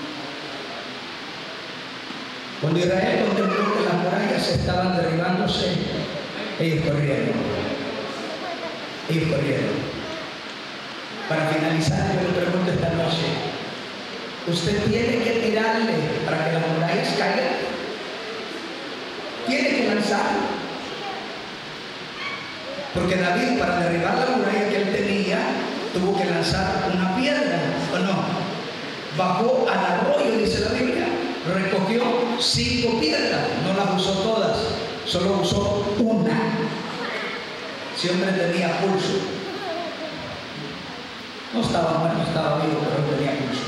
[SPEAKER 7] Cuando Israel contempló que las murallas estaban derribándose, ellos corrieron. Ellos corrieron. Para finalizar, yo le pregunto esta noche, ¿usted tiene que tirarle para que las murallas caigan? ¿Tiene que lanzar? Porque David, para derribar la muralla que él tenía, tuvo que lanzar una piedra, ¿o no? Bajó al arroyo, dice la Biblia, recogió cinco piedras, no las usó todas, solo usó una. Ese hombre tenía pulso. No estaba muerto, estaba vivo, pero tenía pulso.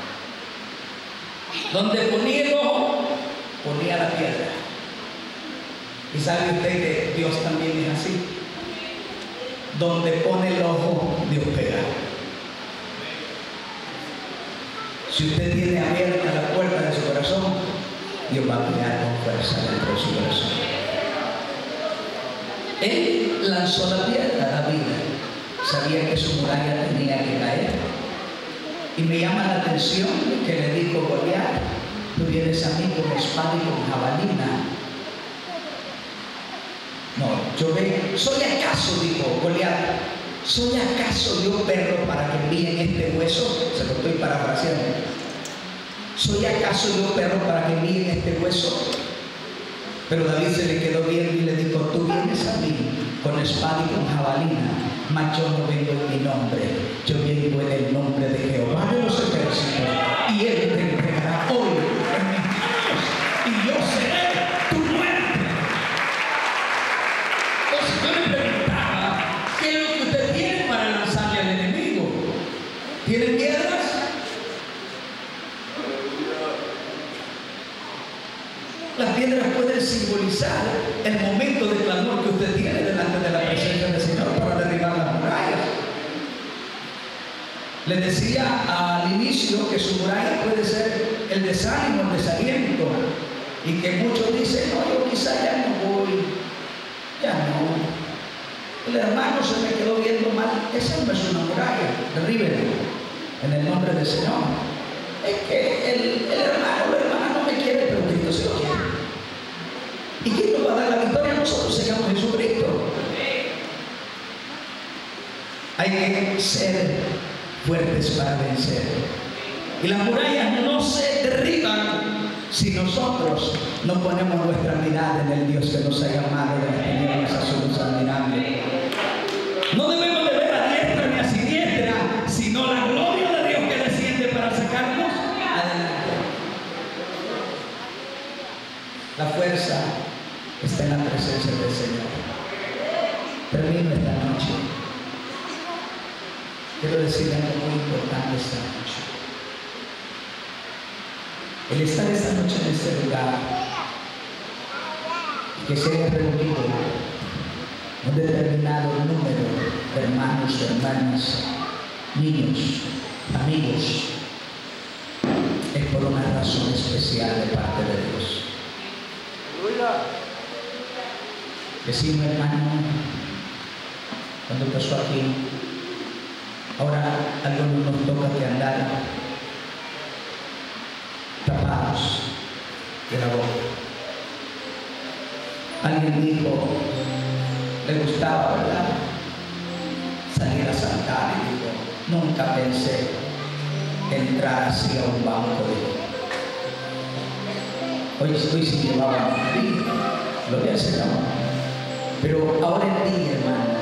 [SPEAKER 7] Donde ponía el ojo, ponía la piedra. Y sabe usted que Dios también es así. Donde pone el ojo, Dios pega. Si usted tiene abierta la puerta de su corazón, Dios va a pegar con fuerza dentro de su corazón. Él lanzó la piedra, David. Sabía que su muralla tenía que caer. Y me llama la atención que le dijo Goliat, tú vienes a mí con espada y con jabalina. No, yo ve, ¿soy acaso, dijo Goliat, ¿soy acaso yo perro para que envíen este hueso? Se lo estoy parafraseando. ¿Soy acaso yo perro para que envíen este hueso? Pero David se le quedó bien y le dijo, tú vienes a mí con espada y con jabalina, mas yo no vengo en mi nombre, yo vengo en el nombre de Jehová de los ejércitos, y Él te entregará hoy en mis manos, y yo seré tu muerte. Entonces yo le preguntaba, ¿qué es lo que usted tiene para lanzarle al enemigo? ¿Tiene piedras? Las piedras pueden simbolizar el momento de clamor que usted tiene delante de la presencia del Señor para derribar las murallas. Les decía al inicio que su muralla puede ser el desánimo, el desaliento, y que muchos dicen, no, yo quizá ya no voy, ya no. El hermano se me quedó viendo mal. Esa no es una muralla, derríbela en el nombre del Señor. Es que el, el hermano o la hermana no me quiere, pero Cristo se lo quiere. ¿Y quién nos va a dar la victoria? Nosotros se llama Jesucristo. Hay que ser fuertes para vencer. Y las murallas no se derriban si nosotros no ponemos nuestra mirada en el Dios que nos ha llamado de las tinieblas a su luz admirable. No debemos de ver a diestra ni a siniestra, sino la gloria de Dios que desciende para sacarnos adelante. La fuerza está en la presencia del Señor. Termino esta noche
[SPEAKER 9] quiero decirle algo muy importante esta noche. El estar esta noche en este lugar, y que se haya reunido un determinado número de hermanos, de hermanas, niños, amigos, es por una razón especial de parte de Dios. Decime, hermano, cuando pasó aquí, ahora algunos nos toca que andar tapados de la boca. Alguien dijo, le gustaba, ¿verdad?, salir a saltar, y dijo, nunca pensé entrar así a un banco de... Hoy estoy sin llevar a Madrid, lo voy a hacer ahora. Pero ahora en día, hermano,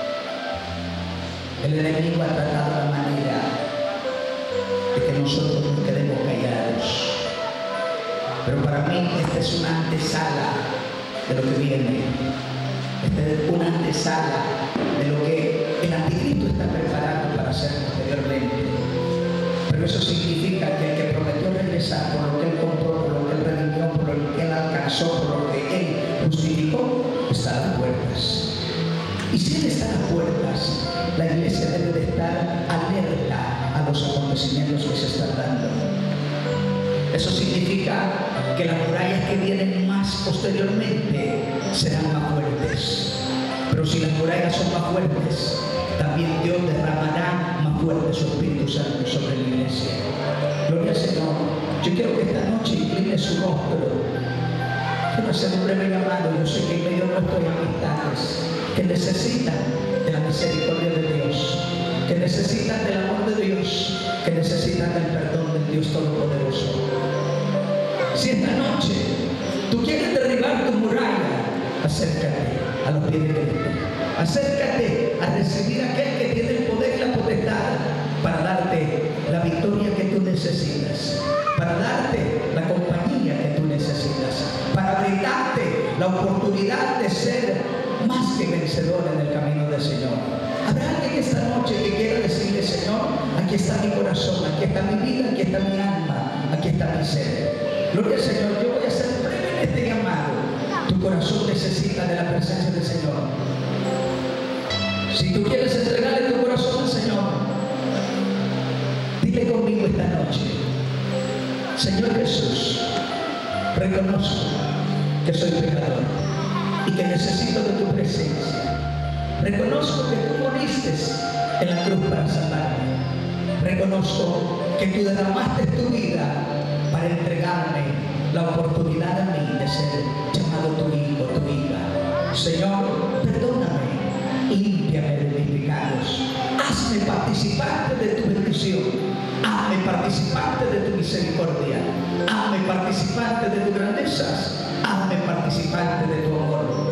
[SPEAKER 9] el enemigo ha tratado la manera de que nosotros nos quedemos callados. Pero para mí esta es una antesala de lo que viene. Esta es una antesala de lo que el anticristo está preparando para hacer posteriormente. Pero eso significa que el que prometió regresar por lo que él compró, por lo que él redimió, por lo que él alcanzó, por lo que él justificó, está a las puertas. Y si él está a las puertas, la iglesia debe de estar alerta a los acontecimientos que se están dando. Eso significa que las murallas que vienen más posteriormente serán más fuertes. Pero si las murallas son más fuertes, también Dios derramará más fuerte su Espíritu Santo sobre la iglesia. Gloria al Señor. Yo quiero que esta noche incline su rostro. Quiero hacer un breve llamado. Yo sé que en medio de nuestras amistades que necesitan de la misericordia de Dios, que necesitan del amor de Dios, que necesitan del perdón del Dios Todopoderoso. Si esta noche tú quieres derribar tu muralla, acércate a los pies de Cristo. Acércate a recibir a aquel que tiene el poder y la potestad para darte la victoria que tú necesitas, para darte la compañía que tú necesitas, para brindarte la oportunidad de ser más que vencedor en el camino del Señor. Habrá alguien esta noche que quiera decirle, Señor, aquí está mi corazón, aquí está mi vida, aquí está mi alma, aquí está mi ser. Gloria al Señor. Yo voy a hacer breve este llamado. Tu corazón necesita de la presencia del Señor. Si tú quieres entregarle tu corazón al Señor, dile conmigo esta noche, Señor Jesús, reconozco que soy pecador y que necesito de tu presencia. Reconozco que tú moriste en la cruz para salvarme. Reconozco que tú derramaste tu vida para entregarme la oportunidad a mí de ser llamado tu hijo, tu hija. Señor, perdóname, límpiame de mis pecados, hazme participante de tu bendición, hazme participante de tu misericordia, hazme participante de tus grandezas, hazme participante de tu amor.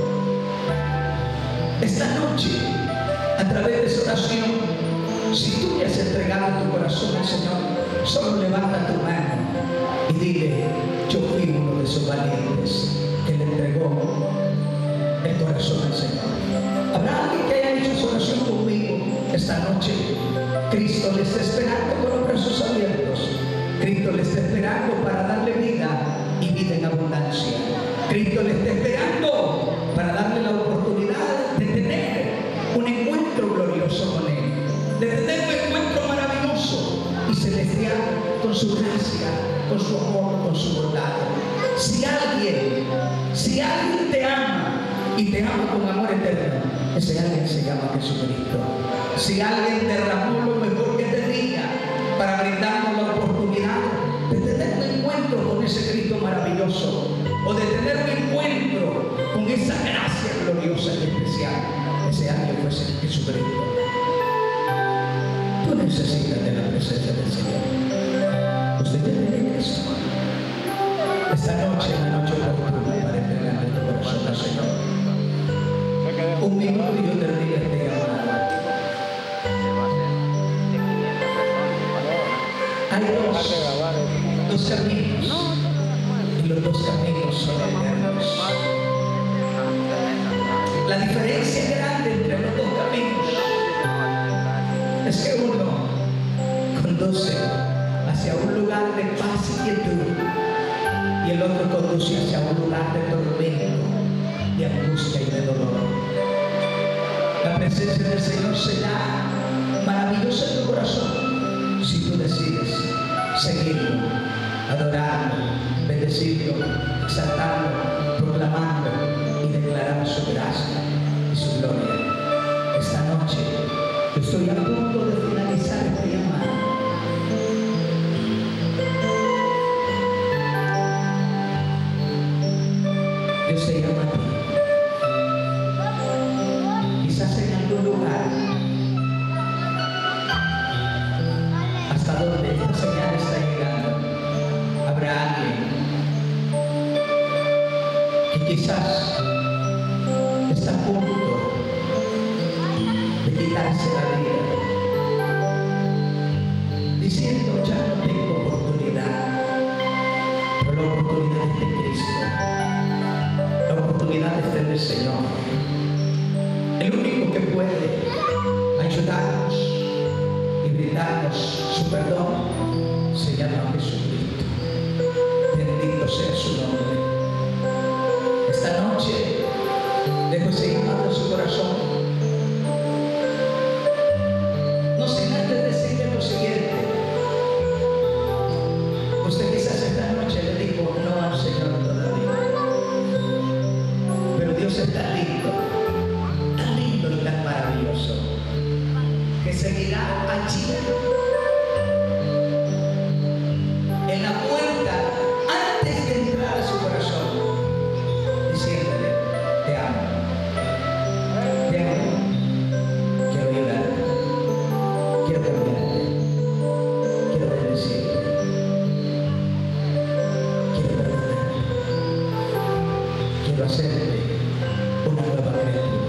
[SPEAKER 9] Esta noche, a través de esta oración, si tú me has entregado tu corazón al Señor, solo levanta tu mano y dile, yo fui uno de esos valientes que le entregó el corazón al Señor. ¿Habrá alguien que haya hecho esa oración conmigo esta noche? Cristo le está esperando con los brazos abiertos. Cristo le está esperando para darle vida y vida en abundancia. Cristo le está esperando para darle la oportunidad de tener un encuentro glorioso con Él, de tener un encuentro maravilloso y celestial con su gracia, con su amor, con su bondad. Si alguien, si alguien te ama y te ama con amor eterno, ese alguien se llama Jesucristo. Si alguien derramó lo mejor que tenía para brindarnos la oportunidad de tener un encuentro con ese Cristo maravilloso, o de tener un encuentro con esa gracia gloriosa y especial, ese alguien fue Jesucristo. Tú necesitas de la presencia del Señor. Usted tiene Cristo. Esta noche es la noche oportuna para entregarle tu corazón al Señor. Un minuto y yo termino este llamado. Hay dos, dos caminos y los dos caminos son eternos. La diferencia grande entre los dos caminos es que uno conduce hacia un lugar de paz y quietud, y el otro conduce hacia un lugar de tormento, de angustia y de dolor. La presencia del Señor será maravillosa en tu corazón si tú decides seguirlo, adorarlo, bendecirlo, exaltarlo, proclamarlo y declarar su gracia y su gloria. Esta noche yo estoy a punto de finalizar este llamado. Dios te llama a ti. Quizás en algún lugar hasta donde esta señal está llegando, habrá alguien que quizás está a punto de quitarse la vida, diciendo: ya no tengo oportunidad. Pero la oportunidad es de Cristo, la oportunidad es del Señor. El único que puede ayudarnos y brindarnos su perdón se llama Jesucristo. Bendito sea su nombre. Esta noche dejo ese llamado en su corazón. No sin antes decirle lo siguiente. Usted quizás esta noche le dijo no al Señor todavía, pero Dios es tan lindo, tan lindo y tan maravilloso, que seguirá allí en la puerta antes de entrar a su corazón, diciéndole: te amo, te amo, quiero ayudarte, quiero cambiarte, quiero bendecirte, quiero perdonarte, quiero hacerte una nueva criatura.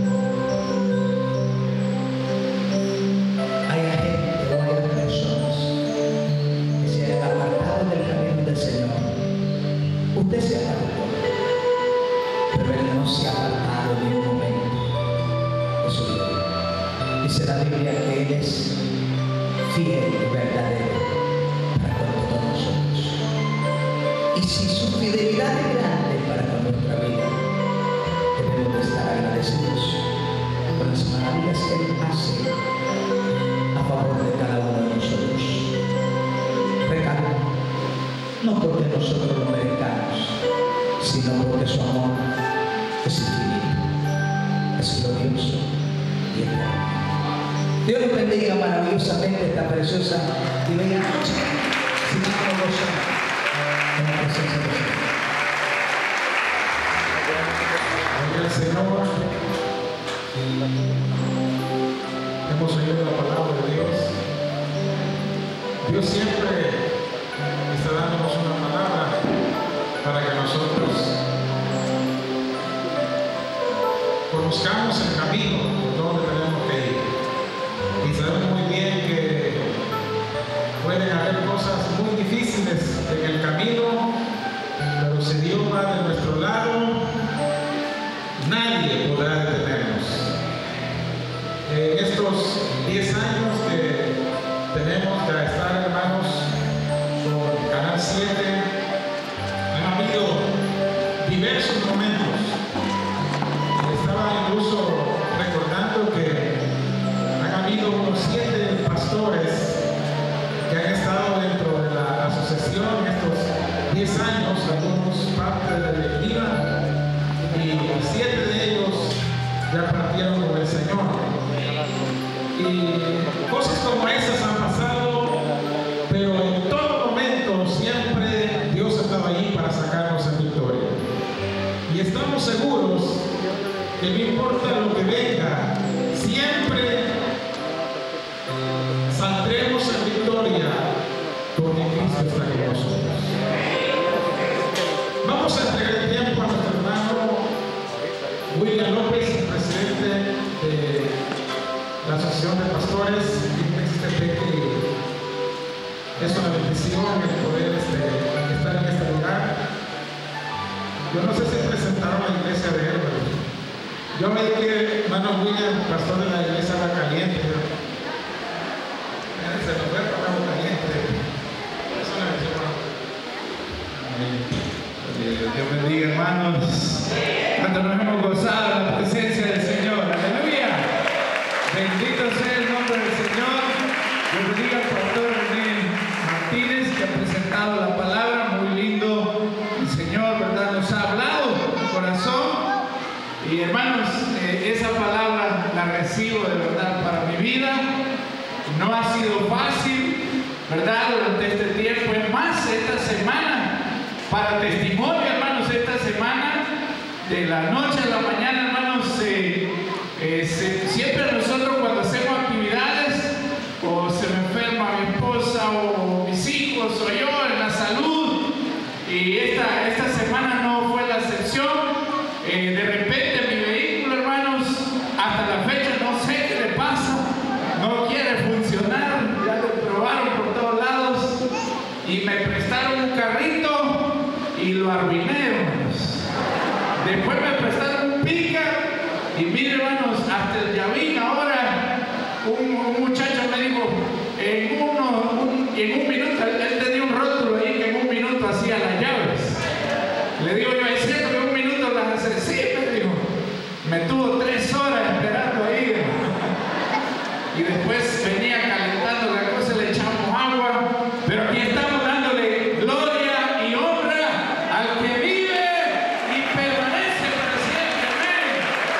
[SPEAKER 9] Hay gente o hay personas que se han apartado del camino del Señor. Usted se apartó, pero Él no se ha apartado ni un momento de su vida. Dice la Biblia que Él es fiel y verdadero para con todos nosotros. Y si su fidelidad es grande para con nuestra vida, debemos de estar agradecidos por las maravillas que Él hace a favor de cada uno de nosotros. Pecado, no porque nosotros lo merezcamos, sino porque su amor es infinito, es glorioso y eterno. Dios les bendiga maravillosamente esta preciosa y bella noche. Si no nos gozamos en la presencia del Señor.
[SPEAKER 1] Gloria al Señor. Hemos oído la palabra de Dios. Dios siempre está dándonos una palabra para que nosotros conozcamos el camino por donde tenemos que ir. Y sabemos muy bien que pueden haber cosas muy difíciles en el camino, pero si Dios va de nuestro lado, nadie podrá detenernos. En estos diez años que tenemos de estar, hermanos, con Canal siete, han habido diversos momentos. Estaba incluso recordando que han habido unos siete pastores que han estado dentro de la asociación en estos diez años, algunos parte de la directiva, y siete de ellos ya partieron con el Señor. Y cosas como esas han pasado, pero en todo momento siempre Dios estaba allí para sacarnos en victoria. Y estamos seguros que no importa lo que venga, siempre saldremos en victoria porque Cristo está con nosotros. Vamos a entregar el tiempo a nuestro hermano William López, presidente de la Asociación de Pastores. Es una bendición el poder este, estar en este lugar. Yo no sé si presentaron la iglesia de él, pero yo me dije, hermano William, pastor de la iglesia La Caliente, se nos fue para
[SPEAKER 5] de verdad para mi vida. No ha sido fácil, ¿verdad? Durante este tiempo. Es más, esta semana, para testimonio, hermanos, esta semana, de la noche a la mañana, hermanos, eh, eh, se, siempre nosotros cuando hacemos actividades, o se me enferma mi esposa, o mis hijos, o yo, en la salud, y esta, esta semana no fue la excepción. Eh, de repente mi vehículo, hermanos, hasta la fecha no sé qué le pasa, no quiere funcionar, ya lo probaron por todos lados, y me prestaron un carrito y lo arruiné, hermanos. Después me prestaron un pica y mire, hermanos, hasta el llavín ahora, un, un muchacho me dijo, en, uno, un, en un minuto, él tenía un rótulo ahí que en un minuto hacía las llaves. Le digo yo, ¿es cierto que en un minuto las hace? Sí, me dijo. Me tuvo tres horas esperando ahí, hermano. Y después venía calentando la cosa, le echamos agua, pero aquí estamos dándole gloria y honra al que vive y permanece para siempre. Amén.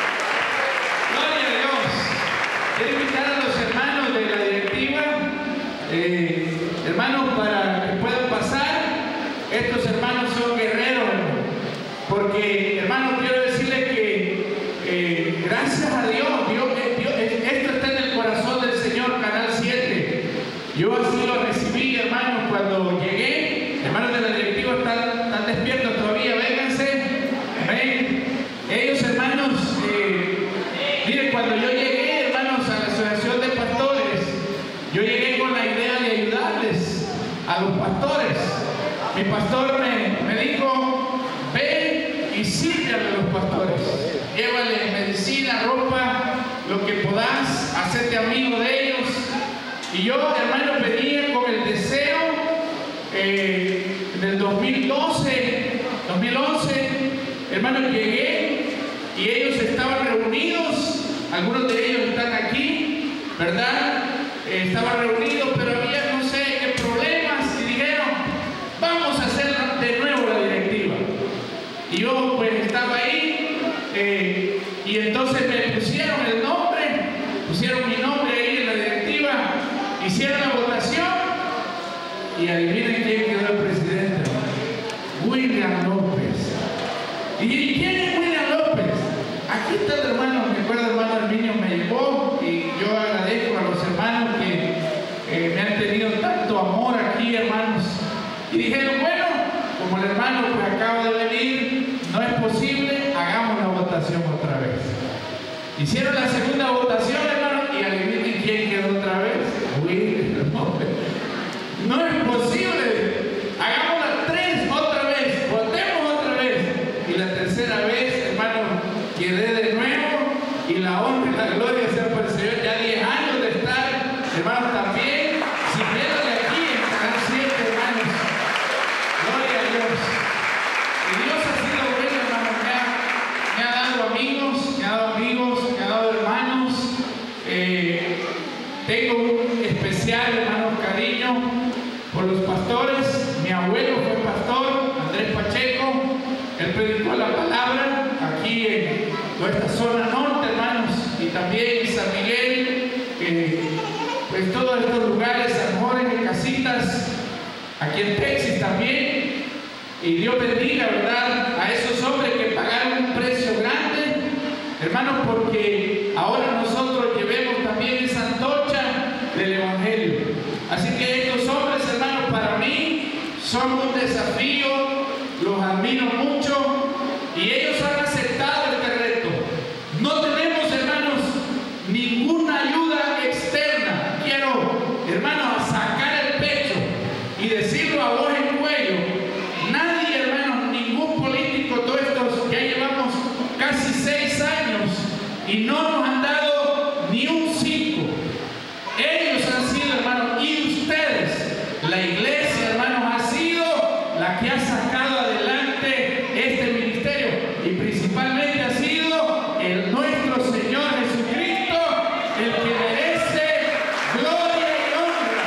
[SPEAKER 5] Gloria a Dios. Quiero invitar a los hermanos de la directiva, eh, hermanos, para que puedan pasar. Estos hermanos son guerreros, porque, hermanos, quiero decirles que eh, gracias a Dios, Dios, Dios, esto está en el corazón del Señor, Canal siete. Yo así lo recibí, hermanos, cuando llegué. Hermanos de la directiva están, están despiertos todavía, vénganse. Ven. Ellos, hermanos, eh, miren, cuando yo llegué, hermanos, a la asociación de pastores, yo llegué con la idea de ayudarles a los pastores. Mi pastor me, me dijo, ven y sirve a los pastores. Llévale medicina, ropa, lo que podás, hacerte amigo de ellos. Y yo, hermano, venía con el deseo eh, del dos mil doce, dos mil once, hermano, llegué y ellos estaban reunidos, algunos de ellos están aquí, ¿verdad? Eh, estaban reunidos, pero había no sé qué problemas y dijeron, vamos a hacer de nuevo la directiva. Y yo pues estaba ahí, eh, y entonces me pusieron el nombre, pusieron mi nombre ahí en la directiva, hicieron la votación, y adivinen quién quedó el presidente. William López. ¿Y quién es William López? Aquí está el hermano, me acuerdo, el hermano Arminio me llevó, y yo agradezco a los hermanos que eh, me han tenido tanto amor aquí, hermanos. Y dijeron, bueno, como el hermano pues acaba de venir, no es posible, hagamos la votación otra vez. Hicieron la segunda votación, hermano, y adivinen quién quedó otra vez. William López. No es posible, hagamos las tres otra vez, votemos otra vez. Y la tercera vez, hermano, quedé de nuevo, y la honra y la gloria sea para el Señor. Ya diez años de estar, hermanos, también sirviéndole aquí en Canal siete, hermanos. Gloria a Dios. Y Dios ha sido bueno, hermano. Me ha, me ha dado amigos, me ha dado amigos, me ha dado hermanos. Eh, tengo un especial, hermano, cariño por los pastores. Mi abuelo fue pastor, Andrés Pacheco. Él predicó la palabra aquí en toda esta zona norte, hermanos, y también en San Miguel, eh, pues todos estos lugares, San Jorge, Casitas, aquí en Texas también. Y Dios bendiga, ¿verdad?, a esos hombres que pagaron un precio grande, hermanos, porque ahora nosotros llevemos también esa antorcha del Evangelio. Así que estos hombres, hermanos, para mí son un desafío, los admiro mucho, y ellos han aceptado este reto. No tenemos, hermanos, ninguna ayuda externa. Quiero, hermanos, sacar el pecho y decirlo a voz en cuello. Nadie, hermanos, ningún político, todos estos, ya llevamos casi seis años y no nos han dado ni un cinco. Ellos han sido, hermanos, y ustedes, la iglesia, hermanos, ha sido la que ha sacado adelante este ministerio, y principalmente ha sido el nuestro Señor Jesucristo, el que merece gloria y honra.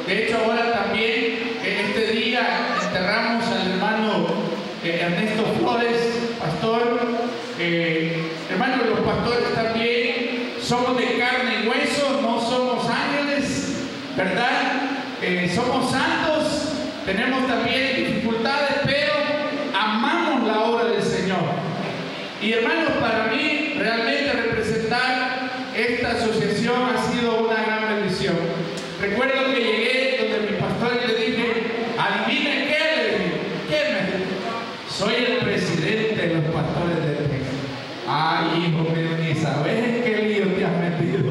[SPEAKER 5] De hecho, ahora también, en este día, enterramos al hermano eh, Ernesto Flores, pastor. Eh, hermanos, los pastores también somos de carne y hueso, no somos ángeles, ¿verdad? Eh, somos santos, tenemos también dificultades, pero amamos la obra del Señor. Y hermanos, para mí realmente representar esta asociación ha sido una gran bendición. Recuerdo que llegué donde mi pastor y le dije, adivinen qué, le dije, ¿qué me dijo? Soy el presidente de los pastores de Texas. Ay, hijo mío, ni sabes en qué lío te has metido.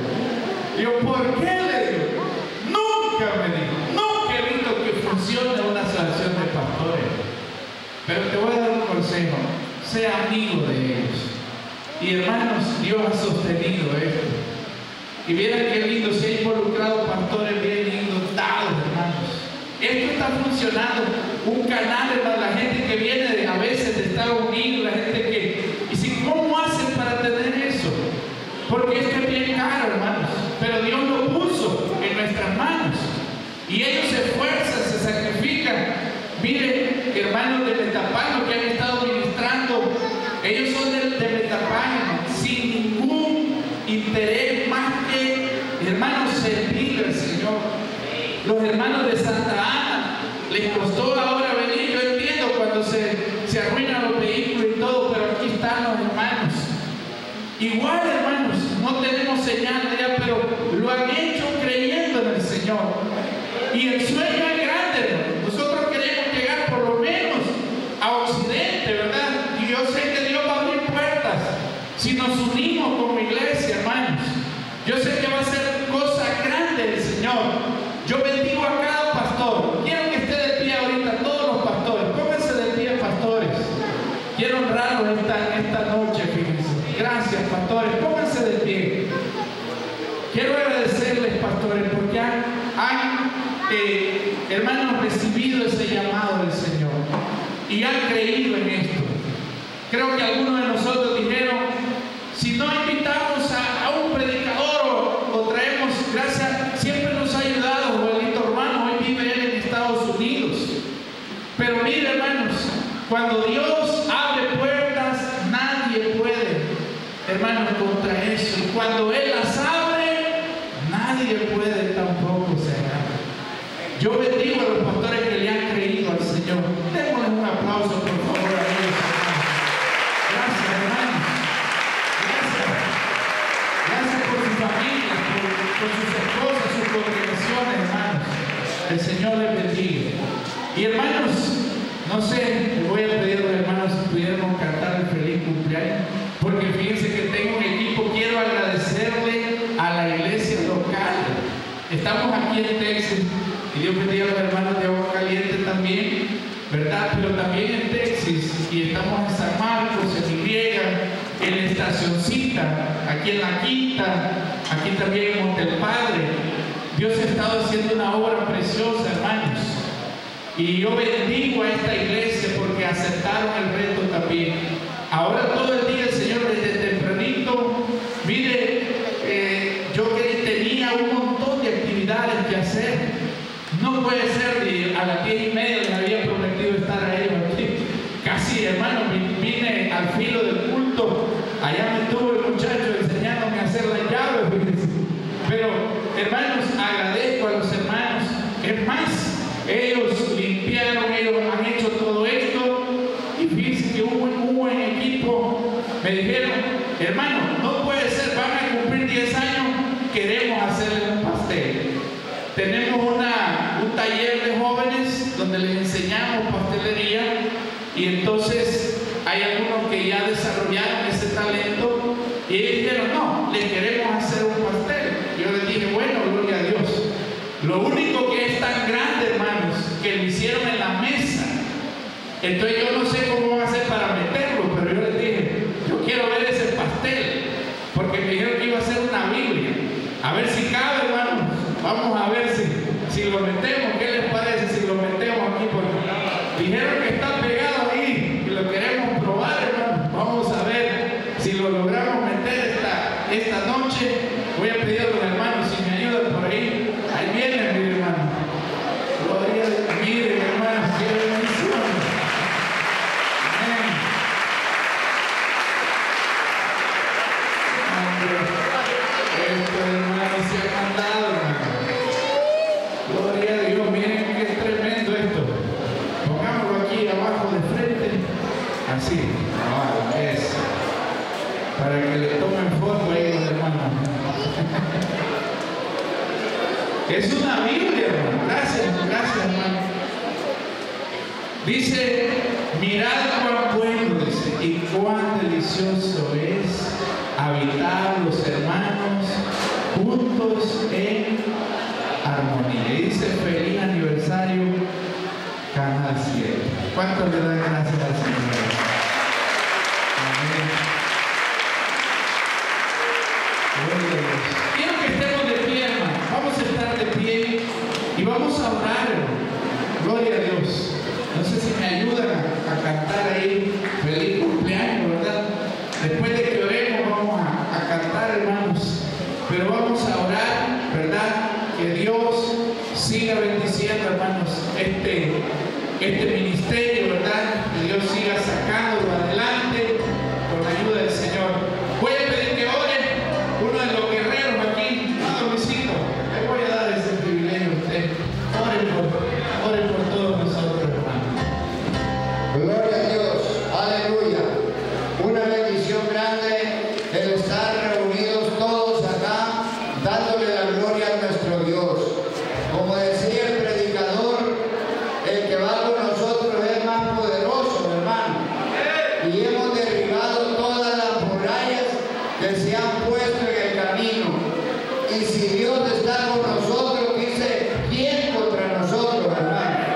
[SPEAKER 5] Yo, ¿por qué? Le digo, nunca me dijo, nunca he visto que funcione una asociación de pastores. Pero te voy a dar un consejo, sea amigo de ellos. Y hermanos, Dios ha sostenido esto. Y vieran qué lindo, se ha involucrado pastores bien lindos, dados, hermanos. Esto está funcionando, un canal, hermano, la gente que viene de, a veces de Estados Unidos, la gente que... Y si, ¿cómo hacen para tener eso? Porque esto es bien caro, hermanos. Pero Dios lo puso en nuestras manos. Y ellos se esfuerzan, se sacrifican. Miren, hermanos de Metapán, que han estado ministrando, ellos son de, de Metapán, sin ningún interés más que, hermanos, servir al Señor. Los hermanos de Santa Ana, les costó ahora venir. Yo entiendo cuando se, se arruinan los vehículos y todo, pero aquí están los hermanos. Igual, hermanos, no tenemos señal allá, pero lo han hecho creyendo en el Señor. Y el sueño es grande, hermanos. Nosotros queremos llegar por lo menos a Occidente, ¿verdad? Y yo sé que Dios va a abrir puertas si nos unimos como iglesia, hermanos. Yo sé que va a ser cosa grande el Señor. Yo bendigo a cada pastor. Quiero que esté de pie ahorita, todos los pastores. Pónganse de pie, pastores. Quiero honrarlos esta, esta noche, fíjense. Gracias, pastores. Pónganse de pie. Quiero agradecerles, pastores, porque han, han eh, hermanos, recibido ese llamado del Señor y han creído en esto. Creo que algunos de nosotros dijeron, si no invitamos a, a un predicador o, o traemos, gracias, siempre nos ha ayudado Joelito hermano, hoy vive él en Estados Unidos. Pero mire, hermanos, cuando Dios abre puertas, nadie puede, hermanos, contra eso. Y cuando Él las abre, nadie puede tampoco cerrar. Yo bendigo a los pastores que le han creído al Señor. Démosles un aplauso, por favor, a ellos. Gracias, hermanos. Gracias. Gracias por sus familias, por, por sus esposas, sus congregaciones, hermanos. El Señor les bendiga. Y hermanos, no sé, les voy a pedir a los hermanos si pudiéramos cantar el feliz cumpleaños, porque fíjense que tengo un equipo. Quiero agradecerle a la iglesia local. Estamos aquí en Texas y Dios bendiga a los hermanos de Agua Caliente también, ¿verdad? Pero también en Texas, y estamos en San Marcos, en Griega, en la Estacioncita, aquí en La Quinta, aquí también en Montelpadre. Dios ha estado haciendo una obra preciosa, hermanos. Y yo bendigo a esta iglesia porque aceptaron el reto también. Ahora todo el día el Señor desde tempranito, mire, eh, yo que tenía un montón de actividades que hacer. No puede ser, y a las diez y media les había prometido estar a ellos aquí. Casi, hermano, vine al filo del culto. Allá me tuvo el muchacho enseñándome a hacer la llave. Pero, hermanos, agradezco a los hermanos. Es más, ellos limpiaron, ellos han hecho todo esto. Y fíjense que hubo un buen equipo. Me dijeron, hermano, no puede ser, van a cumplir diez años, queremos hacerles un pastel. Tenemos una, un taller de jóvenes donde les enseñamos pastelería, y entonces hay algunos que ya desarrollaron ese talento y ellos dijeron, no, les queremos hacer un pastel. Yo les dije, bueno, gloria a Dios. Lo único que es tan grande, hermanos, que lo hicieron en la mesa. Entonces yo no sé cómo van a hacer para meterlo, pero yo les dije, yo quiero ver ese pastel, porque me dijeron que iba a ser una Biblia. A ver si cabe, hermanos. Vamos a ver si, si lo metemos. ¿Qué les parece si lo metemos aquí? Porque dijeron que está pegado ahí y lo queremos probar, hermanos. Vamos a ver si lo logramos meter esta, esta noche. Voy a pedir a los hermanos si me ayudan por ahí. Ahí vienen, mi hermano. Gloria a Dios, miren qué tremendo esto. Pongámoslo aquí abajo de frente. Así. Ah, es. Para que le tomen foto ahí los hermanos. Es una Biblia, hermano. Gracias, gracias, hermano. Dice, mirad cuán bueno, dice, y cuán delicioso es habitar los hermanos juntos en armonía. Y dice, feliz aniversario, Canal siete. ¿Cuántos le dan gracias al Señor? Amén. Gloria a Dios. Quiero que estemos de pie, hermano. Vamos a estar de pie y vamos a orar. Gloria a Dios. No sé si me ayudan a, a cantar ahí feliz cumpleaños, ¿verdad? Después de que oremos vamos a, a cantar, hermanos. Pero vamos a orar, ¿verdad? Que Dios siga bendiciendo, hermanos, este, este ministerio, ¿verdad? Que Dios siga sacándolo adelante con la ayuda del Señor. Voy a pedir que oren uno de los guerreros aquí, ah, Luisito, le voy a dar ese privilegio a usted. Oren por, oren por todos nosotros, hermanos.
[SPEAKER 10] Gloria a Dios, aleluya. Una bendición grande el estar reunidos todos acá, dándole la gloria a nuestro Dios. Como decía el predicador, el que va con nosotros es más poderoso, hermano. Y hemos derribado todas las murallas que se han puesto en el camino. Y si Dios está con nosotros, dice, ¿quién contra nosotros, hermano?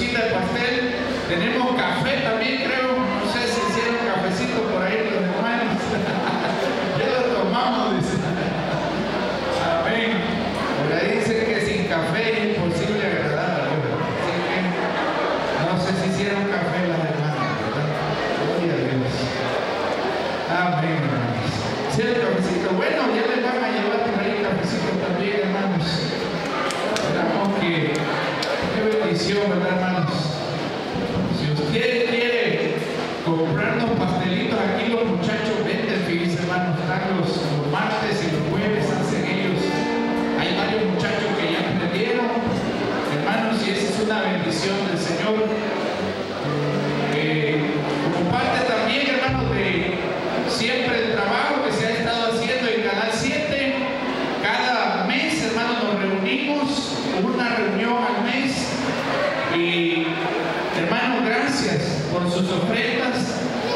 [SPEAKER 5] bolsita de pastel. Tenemos café también, creo. No sé si hicieron cafecito por ahí los hermanos. Ya lo tomamos, dice. Amén. Por ahí dice que sin café es imposible agradar a Dios. Así que no sé si hicieron café las hermanas, ¿verdad? Gloria a Dios. Amén, hermanos. Sí, el cafecito. Bueno, ya les van a llevar por ahí el cafecito también, hermanos. Esperamos que, qué bendición, ¿verdad, hermanos? Si usted quiere comprarnos pastelitos, aquí los muchachos venden, fíjense, hermanos, están los, los martes y los jueves, hacen ellos. Hay varios muchachos que ya aprendieron, hermanos, y esa es una bendición del Señor. Eh, como parte también, hermanos, de siempre el trabajo que se ha estado haciendo en Canal siete, cada mes, hermanos, nos reunimos, una reunión al mes, y hermanos, gracias por sus ofrendas.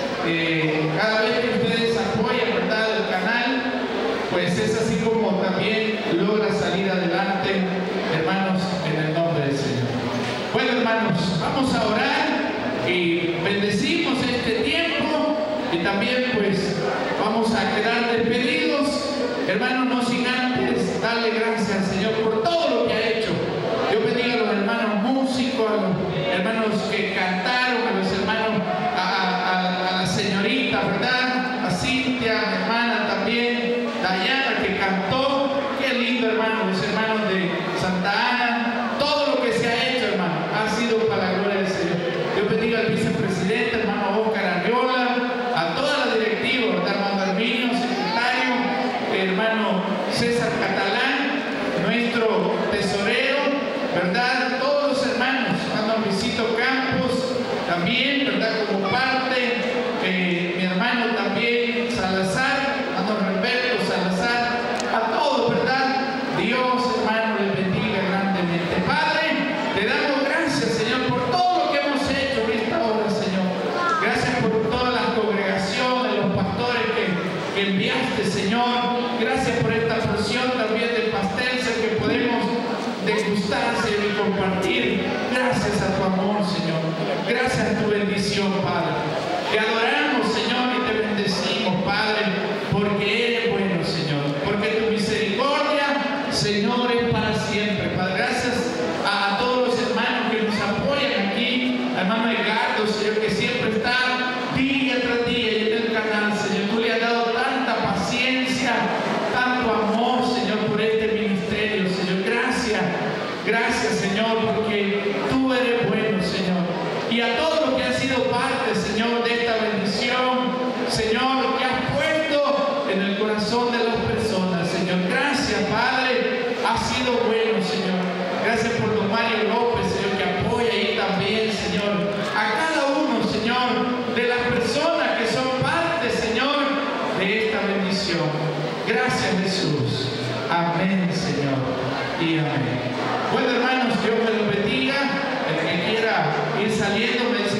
[SPEAKER 5] Eh, cada vez que ustedes apoyan, ¿verdad?, el canal, pues es así como también logra salir adelante, hermanos, en el nombre del Señor. Bueno, hermanos, vamos a orar y bendecimos este tiempo, y también pues vamos a quedar despedidos, hermanos, no sin antes darle gracias al Señor por todo lo que ha hecho. Yo bendiga a los hermanos músicos, a los hermanos que cantaron, a los hermanos, a, a, a la señorita, ¿verdad?, a Cintia, mi hermana también, Dayana, que cantó. Qué lindo, hermano, los hermanos de Santa Ana. Todo lo que se ha hecho, hermano, ha sido para la gloria del Señor. Yo bendiga al vicepresidente, hermano Oscar Arriola, a toda la directiva, ¿verdad?, hermano Arminio, secretario, hermano César Catalán, nuestro tesorero, ¿verdad?, todos los hermanos, hermano Luisito Campos, también, ¿verdad?, como parte, eh, mi hermano también Salazar, hermano Roberto Salazar, a todos, ¿verdad? Dios, hermano, les bendiga grandemente. Padre, te damos gracias, Señor, por todo lo que hemos hecho en esta hora, Señor. Gracias por todas las congregaciones, los pastores que, que enviaste, Señor. Gracias por esta porción también del pastel, Señor, que podemos degustar, Señor, y compartir. Gracias a tu amor, Señor. Gracias a tu bendición, Padre. Te adoramos, Señor, y te bendecimos, Padre, porque eres bueno, Señor. Porque tu misericordia, Señor, es para siempre, Padre. Gracias a, a todos los hermanos que nos apoyan aquí, al hermano Edgardo, Señor, que siempre está día tras día en el canal, Señor. Tú le has dado tanta paciencia, tanto amor, Señor, por este ministerio, Señor. Gracias, gracias, Señor, porque tú eres bueno, Señor. Y a todos los que han sido parte, Señor, de esta bendición, Señor, que has puesto en el corazón de las personas, Señor. Gracias, Padre, ha sido bueno, Señor. Gracias por don Mario López, Señor, que apoya ahí también, Señor, a cada uno, Señor, de las personas que son parte, Señor, de esta bendición. Gracias, Jesús. Amén, Señor, y amén. Bueno, hermanos, Dios me los bendiga. El que quiera ir saliendo, me